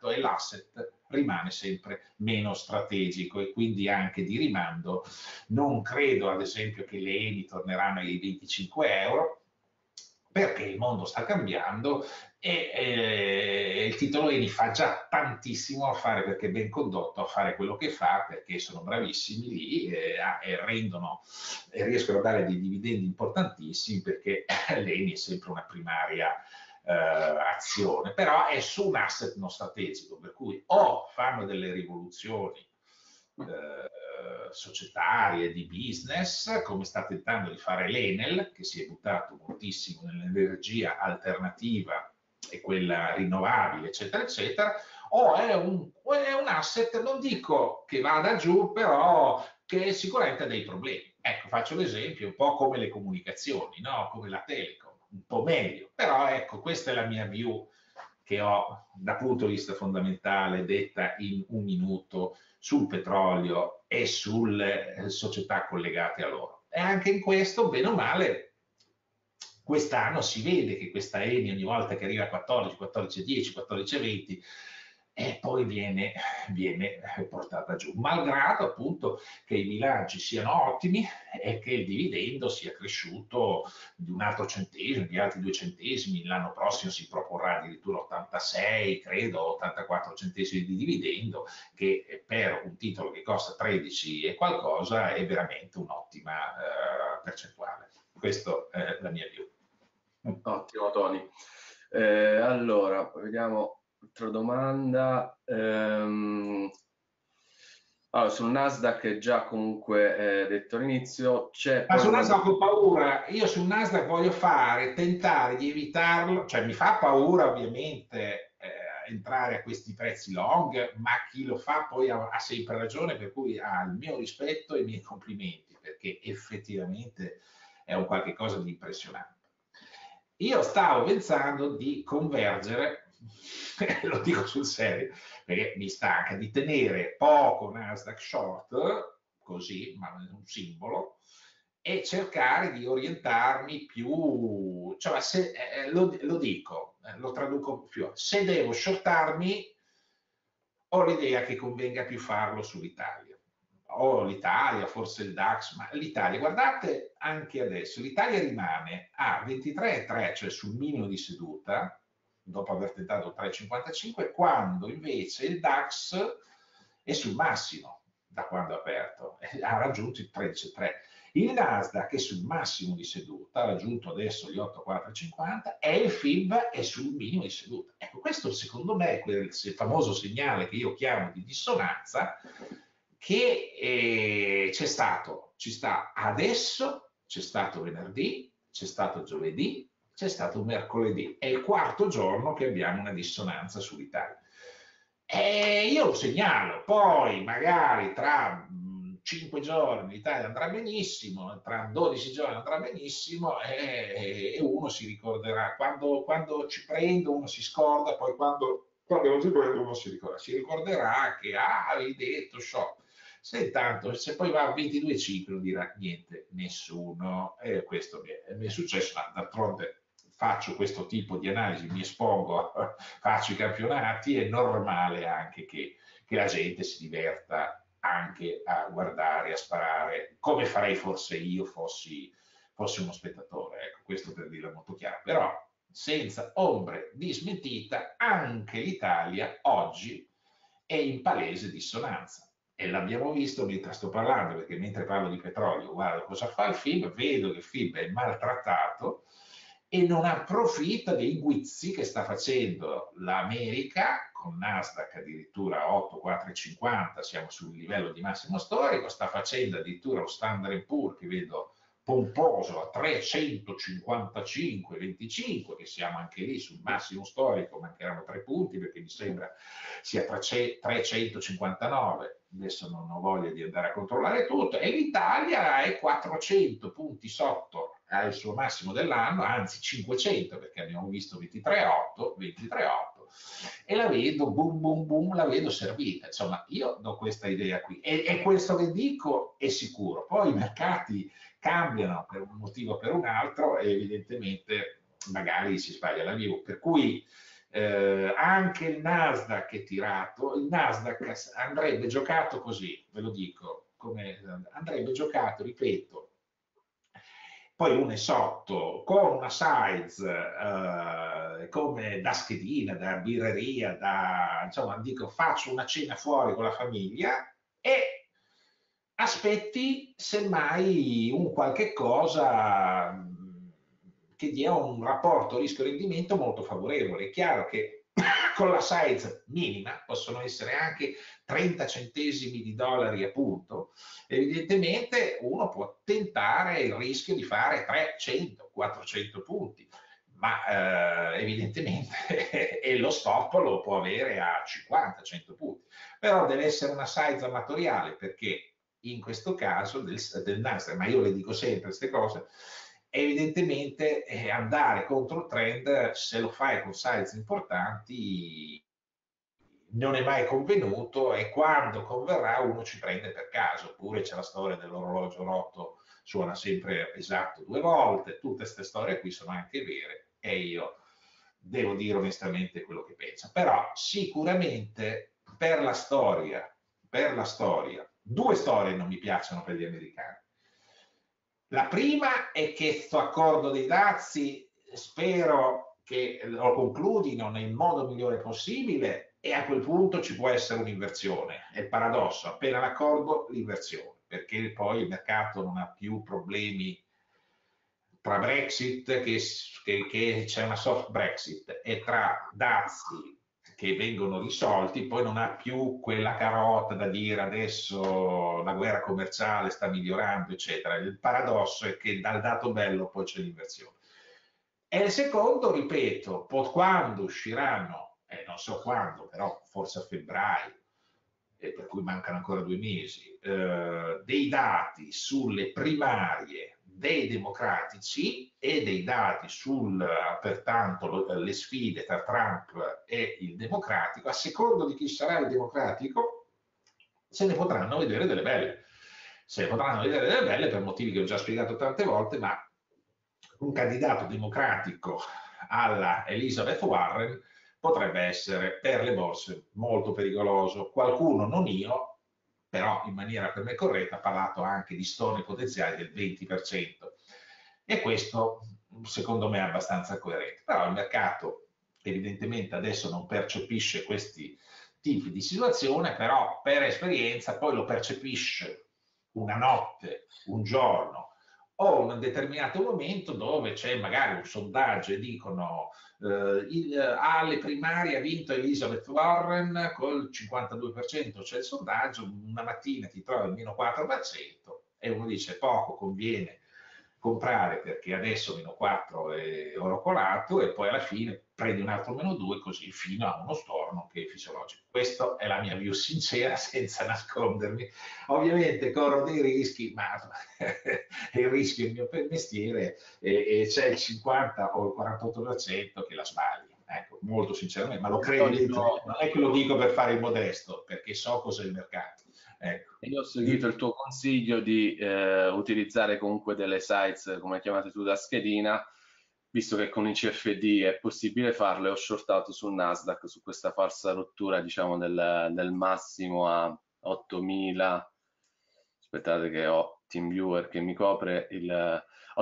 tanto e l'asset rimane sempre meno strategico, e quindi anche di rimando non credo ad esempio che le Eni torneranno ai venticinque euro, perché il mondo sta cambiando e eh, il titolo Eni fa già tantissimo a fare, perché è ben condotto a fare quello che fa, perché sono bravissimi lì e, e rendono e riescono a dare dei dividendi importantissimi, perché l'Eni è sempre una primaria eh, azione, però è su un asset non strategico, per cui o fanno delle rivoluzioni eh, societarie, di business, come sta tentando di fare l'Enel, che si è buttato moltissimo nell'energia alternativa e quella rinnovabile, eccetera, eccetera, o è un, è un asset, non dico che vada giù, però che sicuramente ha dei problemi. Ecco, faccio l'esempio, un po' come le comunicazioni, no? Come la Telecom, un po' meglio, però ecco, questa è la mia view che ho da punto di vista fondamentale, detta in un minuto, sul petrolio e sulle società collegate a loro. E anche in questo, bene o male, quest'anno si vede che questa Eni ogni volta che arriva a quattordici, quattordici virgola dieci, quattordici virgola venti e poi viene, viene portata giù, malgrado appunto che i bilanci siano ottimi e che il dividendo sia cresciuto di un altro centesimo, di altri due centesimi. L'anno prossimo si proporrà addirittura ottantasei, credo, ottantaquattro centesimi di dividendo, che per un titolo che costa tredici e qualcosa è veramente un'ottima eh, percentuale. Questa è la mia view. Ottimo, Tony. Eh, allora, vediamo altra domanda. Ehm, allora, sul Nasdaq già comunque eh, detto all'inizio, c'è Ma poi sul una... Nasdaq ho paura, io sul Nasdaq voglio fare, tentare di evitarlo, cioè mi fa paura ovviamente eh, entrare a questi prezzi long, ma chi lo fa poi ha, ha sempre ragione, per cui ha il mio rispetto e i miei complimenti, perché effettivamente è un qualche cosa di impressionante. Io stavo pensando di convergere, lo dico sul serio, perché mi stanca di tenere poco Nasdaq short, così, ma è un simbolo, e cercare di orientarmi più, cioè se, eh, lo, lo dico, eh, lo traduco più, se devo shortarmi ho l'idea che convenga più farlo sull'Italia. O l'Italia, forse il DAX, ma l'Italia, guardate anche adesso, l'Italia rimane a ventitré virgola tre, cioè sul minimo di seduta, dopo aver tentato tre virgola cinquantacinque, quando invece il DAX è sul massimo da quando è aperto, ha raggiunto il tredici virgola tre. Il Nasdaq è sul massimo di seduta, ha raggiunto adesso gli otto virgola quattrocentocinquanta e il F I B è sul minimo di seduta. Ecco, questo secondo me è quel famoso segnale che io chiamo di dissonanza, che eh, c'è stato, ci sta adesso, c'è stato venerdì, c'è stato giovedì, c'è stato mercoledì. È il quarto giorno che abbiamo una dissonanza sull'Italia. E io lo segnalo, poi magari tra cinque giorni l'Italia andrà benissimo, tra dodici giorni andrà benissimo e, e uno si ricorderà. Quando, quando ci prendo uno si scorda, poi quando, quando non si prende uno si ricorda. Si ricorderà che ah, avevi detto shock. Se intanto, se poi va a ventidue virgola cinque non dirà niente nessuno. E questo mi è, mi è successo, ma d'altronde faccio questo tipo di analisi, mi espongo, faccio i campionati, è normale anche che, che la gente si diverta anche a guardare, a sparare, come farei forse io fossi, fossi uno spettatore. Ecco, questo per dirlo molto chiaro. Però, senza ombre di smentita, anche l'Italia oggi è in palese dissonanza. E l'abbiamo visto mentre sto parlando, perché mentre parlo di petrolio, guardo cosa fa il F I B, vedo che il F I B è maltrattato e non approfitta dei guizzi che sta facendo l'America, con Nasdaq addirittura a otto virgola quattrocentocinquanta, siamo sul livello di massimo storico, sta facendo addirittura lo Standard and Poor's che vedo pomposo a trecentocinquantacinque virgola venticinque, che siamo anche lì sul massimo storico, mancheranno tre punti perché mi sembra sia trecentocinquantanove, adesso non ho voglia di andare a controllare tutto, e l'Italia è quattrocento punti sotto al suo massimo dell'anno, anzi cinquecento, perché abbiamo visto ventitré virgola otto, ventitré virgola otto, e la vedo, boom, boom, boom, la vedo servita. Insomma, io do questa idea qui, e, e questo che dico è sicuro. Poi i mercati cambiano per un motivo o per un altro, e evidentemente magari si sbaglia la view, per cui Eh, anche il Nasdaq è tirato, il Nasdaq andrebbe giocato così, ve lo dico, come, andrebbe giocato, ripeto, poi uno è sotto con una size eh, come da schedina, da birreria, da, insomma, dico, faccio una cena fuori con la famiglia e aspetti semmai un qualche cosa mh, che dia un rapporto rischio-rendimento molto favorevole. È chiaro che con la size minima possono essere anche trenta centesimi di dollari a punto, evidentemente uno può tentare il rischio di fare trecento quattrocento punti, ma eh, evidentemente e lo stop lo può avere a cinquanta cento punti, però deve essere una size amatoriale, perché in questo caso del, del Nasdaq, ma io le dico sempre queste cose, evidentemente eh, andare contro il trend, se lo fai con size importanti, non è mai convenuto, e quando converrà uno ci prende per caso. Oppure c'è la storia dell'orologio rotto, suona sempre esatto due volte, tutte queste storie qui sono anche vere e io devo dire onestamente quello che penso. Però sicuramente per la storia, per la storia, due storie non mi piacciono per gli americani. La prima è che questo accordo dei dazi spero che lo concludino nel modo migliore possibile, e a quel punto ci può essere un'inversione. È il paradosso, appena l'accordo, l'inversione, perché poi il mercato non ha più problemi tra Brexit, che, che, che c'è una soft Brexit, e tra dazi che vengono risolti, poi non ha più quella carota da dire adesso la guerra commerciale sta migliorando, eccetera. Il paradosso è che dal dato bello poi c'è l'inversione. E il secondo, ripeto, quando usciranno, eh, non so quando, però forse a febbraio, eh, per cui mancano ancora due mesi, eh, dei dati sulle primarie dei democratici e dei dati sul, pertanto, le sfide tra Trump e il democratico, a secondo di chi sarà il democratico, se ne potranno vedere delle belle. Se ne potranno vedere delle belle per motivi che ho già spiegato tante volte, ma un candidato democratico alla Elizabeth Warren potrebbe essere per le borse molto pericoloso. Qualcuno, non io, però in maniera per me corretta, ha parlato anche di stone potenziali del venti per cento, e questo secondo me è abbastanza coerente. Però il mercato evidentemente adesso non percepisce questi tipi di situazione, però per esperienza poi lo percepisce una notte, un giorno o un determinato momento dove c'è magari un sondaggio e dicono eh, il, alle primarie ha vinto Elizabeth Warren col cinquantadue per cento, c'è il sondaggio, una mattina ti trovi il meno quattro per cento e uno dice poco, conviene comprare perché adesso meno quattro è oro colato, e poi alla fine prendi un altro meno due, così fino a uno storno che è fisiologico. Questa è la mia view sincera, senza nascondermi. Ovviamente corro dei rischi, ma il rischio è il mio mestiere, e, e c'è il cinquanta o il quarantotto per cento che la sbagli. Ecco, molto sinceramente, ma lo credo dentro, non è che lo dico per fare il modesto, perché so cos'è il mercato. Ecco. Io ho seguito il tuo consiglio di eh, utilizzare comunque delle sites, come chiamate tu, da schedina, visto che con i C F D è possibile farlo, e ho shortato sul Nasdaq su questa falsa rottura, diciamo, del, del massimo a ottomila. Aspettate che ho TeamViewer che mi copre il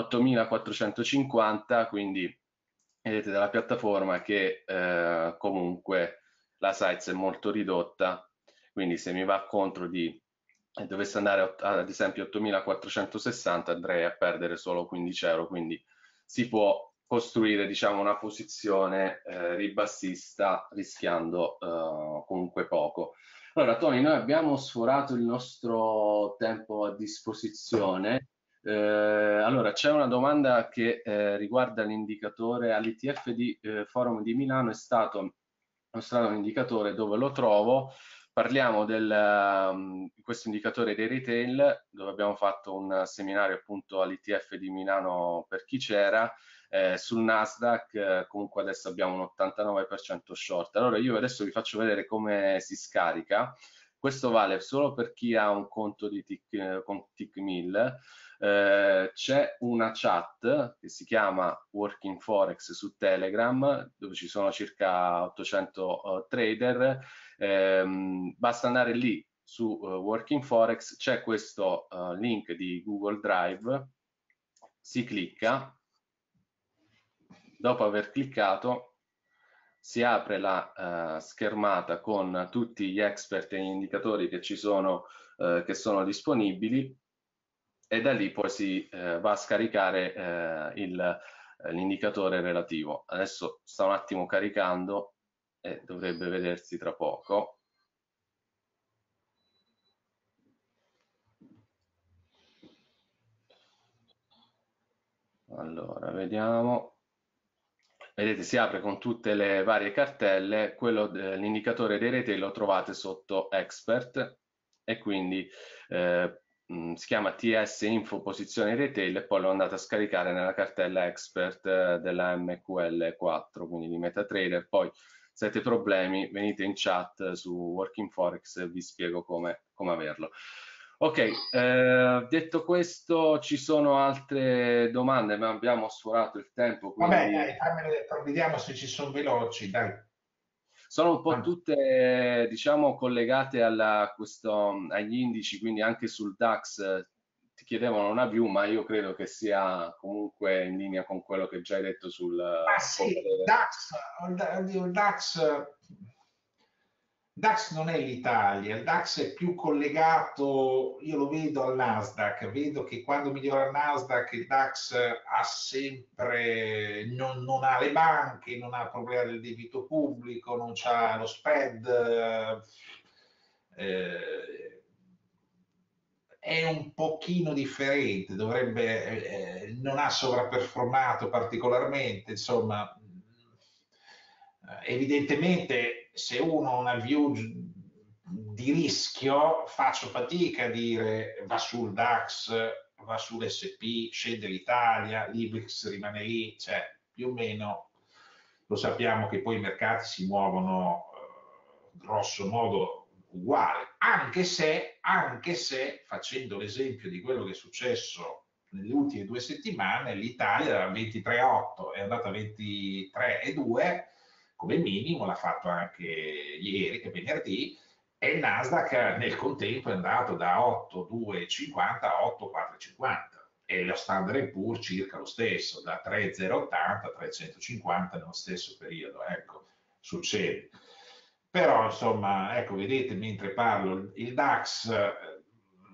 ottomilaquattrocentocinquanta, quindi vedete dalla piattaforma che eh, comunque la size è molto ridotta, quindi se mi va contro di e dovesse andare ad esempio ottomilaquattrocentosessanta, andrei a perdere solo quindici euro, quindi si può costruire, diciamo, una posizione eh, ribassista rischiando eh, comunque poco. Allora Tony, noi abbiamo sforato il nostro tempo a disposizione. Eh, allora c'è una domanda che eh, riguarda l'indicatore all'I T F di eh, Forum di Milano. È stato mostrato un indicatore, dove lo trovo? Parliamo del, um, di questo indicatore dei retail, dove abbiamo fatto un seminario appunto all'I T F di Milano per chi c'era. Eh, sul Nasdaq eh, comunque adesso abbiamo un ottantanove per cento short. Allora io adesso vi faccio vedere come si scarica. Questo vale solo per chi ha un conto di Tick, con Tickmill. eh, c'è una chat che si chiama Working Forex su Telegram, dove ci sono circa ottocento uh, trader. Ehm, basta andare lì su uh, Working Forex, c'è questo uh, link di Google Drive, si clicca, dopo aver cliccato si apre la uh, schermata con tutti gli expert e gli indicatori che ci sono, uh, che sono disponibili, e da lì poi si uh, va a scaricare uh, il, uh, l'indicatore relativo. Adesso sta un attimo caricando e dovrebbe vedersi tra poco. Allora, vediamo. Vedete, si apre con tutte le varie cartelle, quello l'indicatore dei retail lo trovate sotto Expert, e quindi eh, mh, si chiama T S Info Posizione Retail, e poi lo andate a scaricare nella cartella Expert eh, della M Q L quattro, quindi di MetaTrader. Poi se avete problemi venite in chat su Working Forex e vi spiego come, come averlo. Ok, eh, detto questo, ci sono altre domande, ma abbiamo sforato il tempo, quindi... Vabbè, dai, fammele, vediamo se ci sono veloci, dai. Sono un po' Tanto. tutte, diciamo, collegate alla, questo, agli indici, quindi anche sul DAX eh, ti chiedevano una view, ma io credo che sia comunque in linea con quello che già hai detto sul... Ma sì, DAX, oddio, il DAX, DAX non è l'Italia, il DAX è più collegato, io lo vedo al Nasdaq, vedo che quando migliora il Nasdaq il DAX ha sempre, non, non ha le banche, non ha il problema del debito pubblico, non ha lo spread, eh, è un pochino differente, dovrebbe, eh, non ha sovraperformato particolarmente, insomma, evidentemente se uno ha una view di rischio, faccio fatica a dire va sul DAX, va sull'S P, scende l'Italia, l'I B E X rimane lì, cioè più o meno lo sappiamo che poi i mercati si muovono eh, grosso modo uguale, anche se, anche se facendo l'esempio di quello che è successo nelle ultime due settimane, l'Italia da ventitré virgola otto è andata a ventitré virgola due come minimo, l'ha fatto anche ieri, che è venerdì, e il Nasdaq nel contempo è andato da otto virgola duecentocinquanta a otto virgola quattrocentocinquanta, e lo Standard and Poor's circa lo stesso, da tre virgola zero ottanta a trecentocinquanta nello stesso periodo, ecco, succede. Però, insomma, ecco, vedete, mentre parlo, il DAX, eh,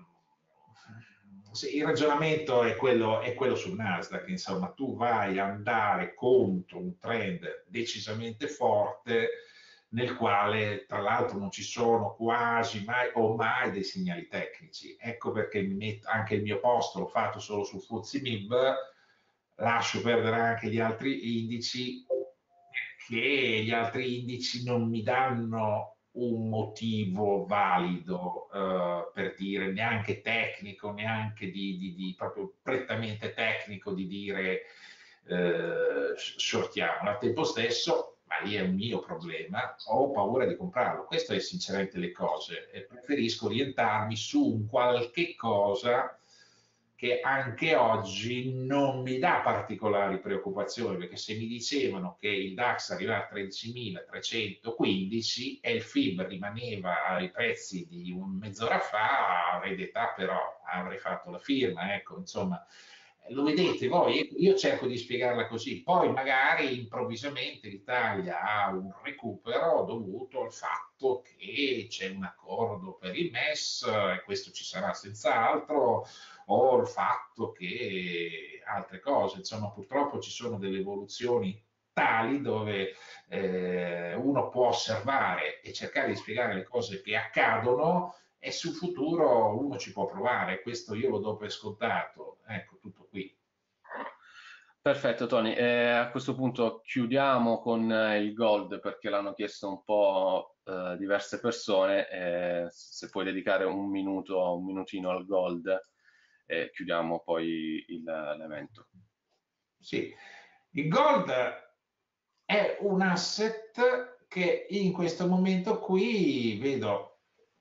sì, il ragionamento è quello, è quello sul Nasdaq, insomma, tu vai a andare contro un trend decisamente forte, nel quale tra l'altro non ci sono quasi mai o mai dei segnali tecnici. Ecco perché mi metto, anche il mio posto l'ho fatto solo sul F T S E M I B, lascio perdere anche gli altri indici, che gli altri indici non mi danno un motivo valido eh, per dire, neanche tecnico, neanche di, di, di proprio prettamente tecnico, di dire eh, shortiamo. Al tempo stesso, ma lì è un mio problema, ho paura di comprarlo. Queste è sinceramente le cose, e preferisco orientarmi su un qualche cosa che anche oggi non mi dà particolari preoccupazioni, perché se mi dicevano che il DAX arriva a tredicimilatrecentoquindici e il F I B rimaneva ai prezzi di un mezz'ora fa, avrei detto, ah, però avrei fatto la firma, ecco, insomma, lo vedete voi, io cerco di spiegarla così, poi magari improvvisamente l'Italia ha un recupero dovuto al fatto che c'è un accordo per il M E S, e questo ci sarà senz'altro, o il fatto che altre cose, insomma, purtroppo ci sono delle evoluzioni tali dove eh, uno può osservare e cercare di spiegare le cose che accadono, e sul futuro uno ci può provare, questo io lo do per scontato. Ecco, tutto qui. Perfetto Tony, eh, a questo punto chiudiamo con eh, il gold, perché l'hanno chiesto un po' eh, diverse persone, eh, se puoi dedicare un minuto, un minutino al gold, e chiudiamo poi l'evento. Sì, il gold è un asset che in questo momento qui vedo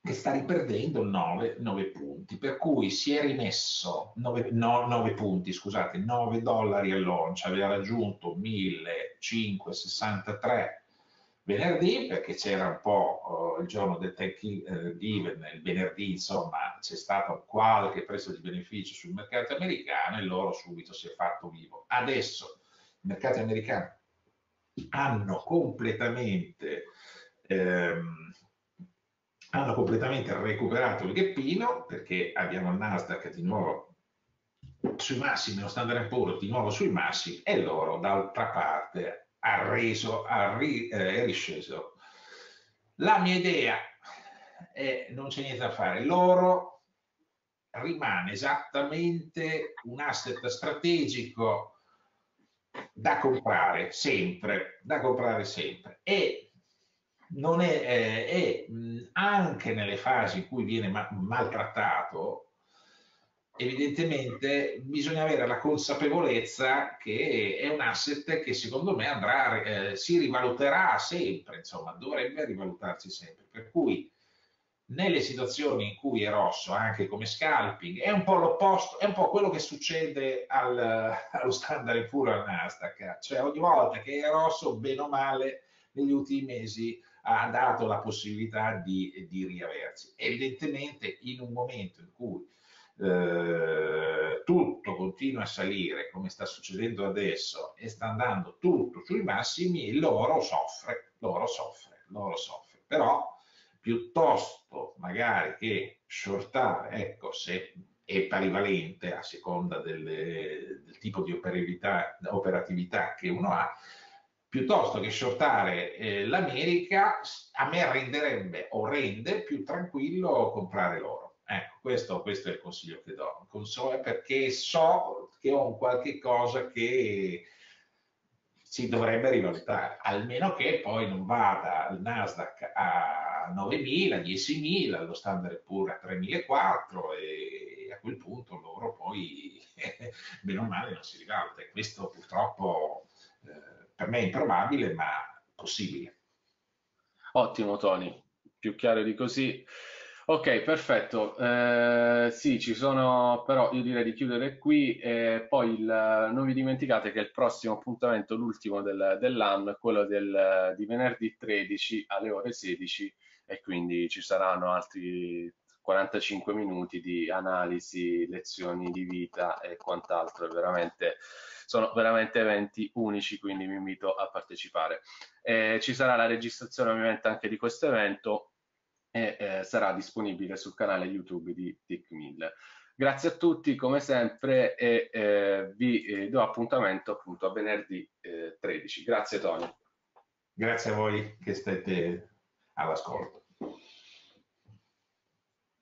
che sta riperdendo nove, nove punti, per cui si è rimesso nove, no, nove punti, scusate, nove dollari all'oncia, aveva raggiunto millecinquecentosessantatré venerdì, perché c'era un po' uh, il giorno del Thanksgiving, il venerdì, insomma, c'è stato qualche prezzo di beneficio sul mercato americano e l'oro subito si è fatto vivo. Adesso i mercati americani hanno completamente ehm, hanno completamente recuperato il gheppino, perché abbiamo il Nasdaq di nuovo sui massimi, lo Standard and Poor's di nuovo sui massimi, e l'oro d'altra parte ha reso, ha ri, eh, è risceso. La mia idea è, non c'è niente da fare, l'oro rimane esattamente un asset strategico da comprare sempre, da comprare sempre, e non è, eh, è mh, anche nelle fasi in cui viene ma maltrattato, evidentemente bisogna avere la consapevolezza che è un asset che secondo me andrà, eh, si rivaluterà sempre, insomma, dovrebbe rivalutarsi sempre. Per cui nelle situazioni in cui è rosso, anche come scalping, è un po' l'opposto, è un po' quello che succede al, allo Standard and Poor's, al Nasdaq, cioè ogni volta che è rosso, bene o male, negli ultimi mesi ha dato la possibilità di, di riaversi. Evidentemente in un momento in cui eh, tutto continua a salire, come sta succedendo adesso, e sta andando tutto sui massimi, l'oro soffre, l'oro soffre, l'oro soffre. Però piuttosto magari che shortare, ecco, se è parivalente a seconda delle, del tipo di operatività, operatività che uno ha, piuttosto che shortare eh, l'America, a me renderebbe o rende più tranquillo comprare l'oro. Ecco, questo, questo è il consiglio che do, perché so che ho un qualche cosa che si dovrebbe rivalutare, almeno che poi non vada il Nasdaq a novemila, diecimila, lo Standard and Poor's a tremilaquattrocento, e a quel punto l'oro poi, bene o male, non si rivaluta. E questo purtroppo eh, per me è improbabile, ma possibile. Ottimo Tony, più chiaro di così. Ok, perfetto. Eh, sì, ci sono, però io direi di chiudere qui. E poi il, non vi dimenticate che il prossimo appuntamento, l'ultimo del- dell'anno, è quello del- di venerdì tredici alle ore sedici, e quindi ci saranno altri quarantacinque minuti di analisi, lezioni di vita e quant'altro. È veramente, sono veramente eventi unici, quindi vi invito a partecipare. Eh, ci sarà la registrazione ovviamente anche di questo evento, e eh, sarà disponibile sul canale YouTube di TechMill. Grazie a tutti come sempre, e eh, vi eh, do appuntamento appunto a venerdì eh, tredici. Grazie Tony. Grazie a voi che state all'ascolto.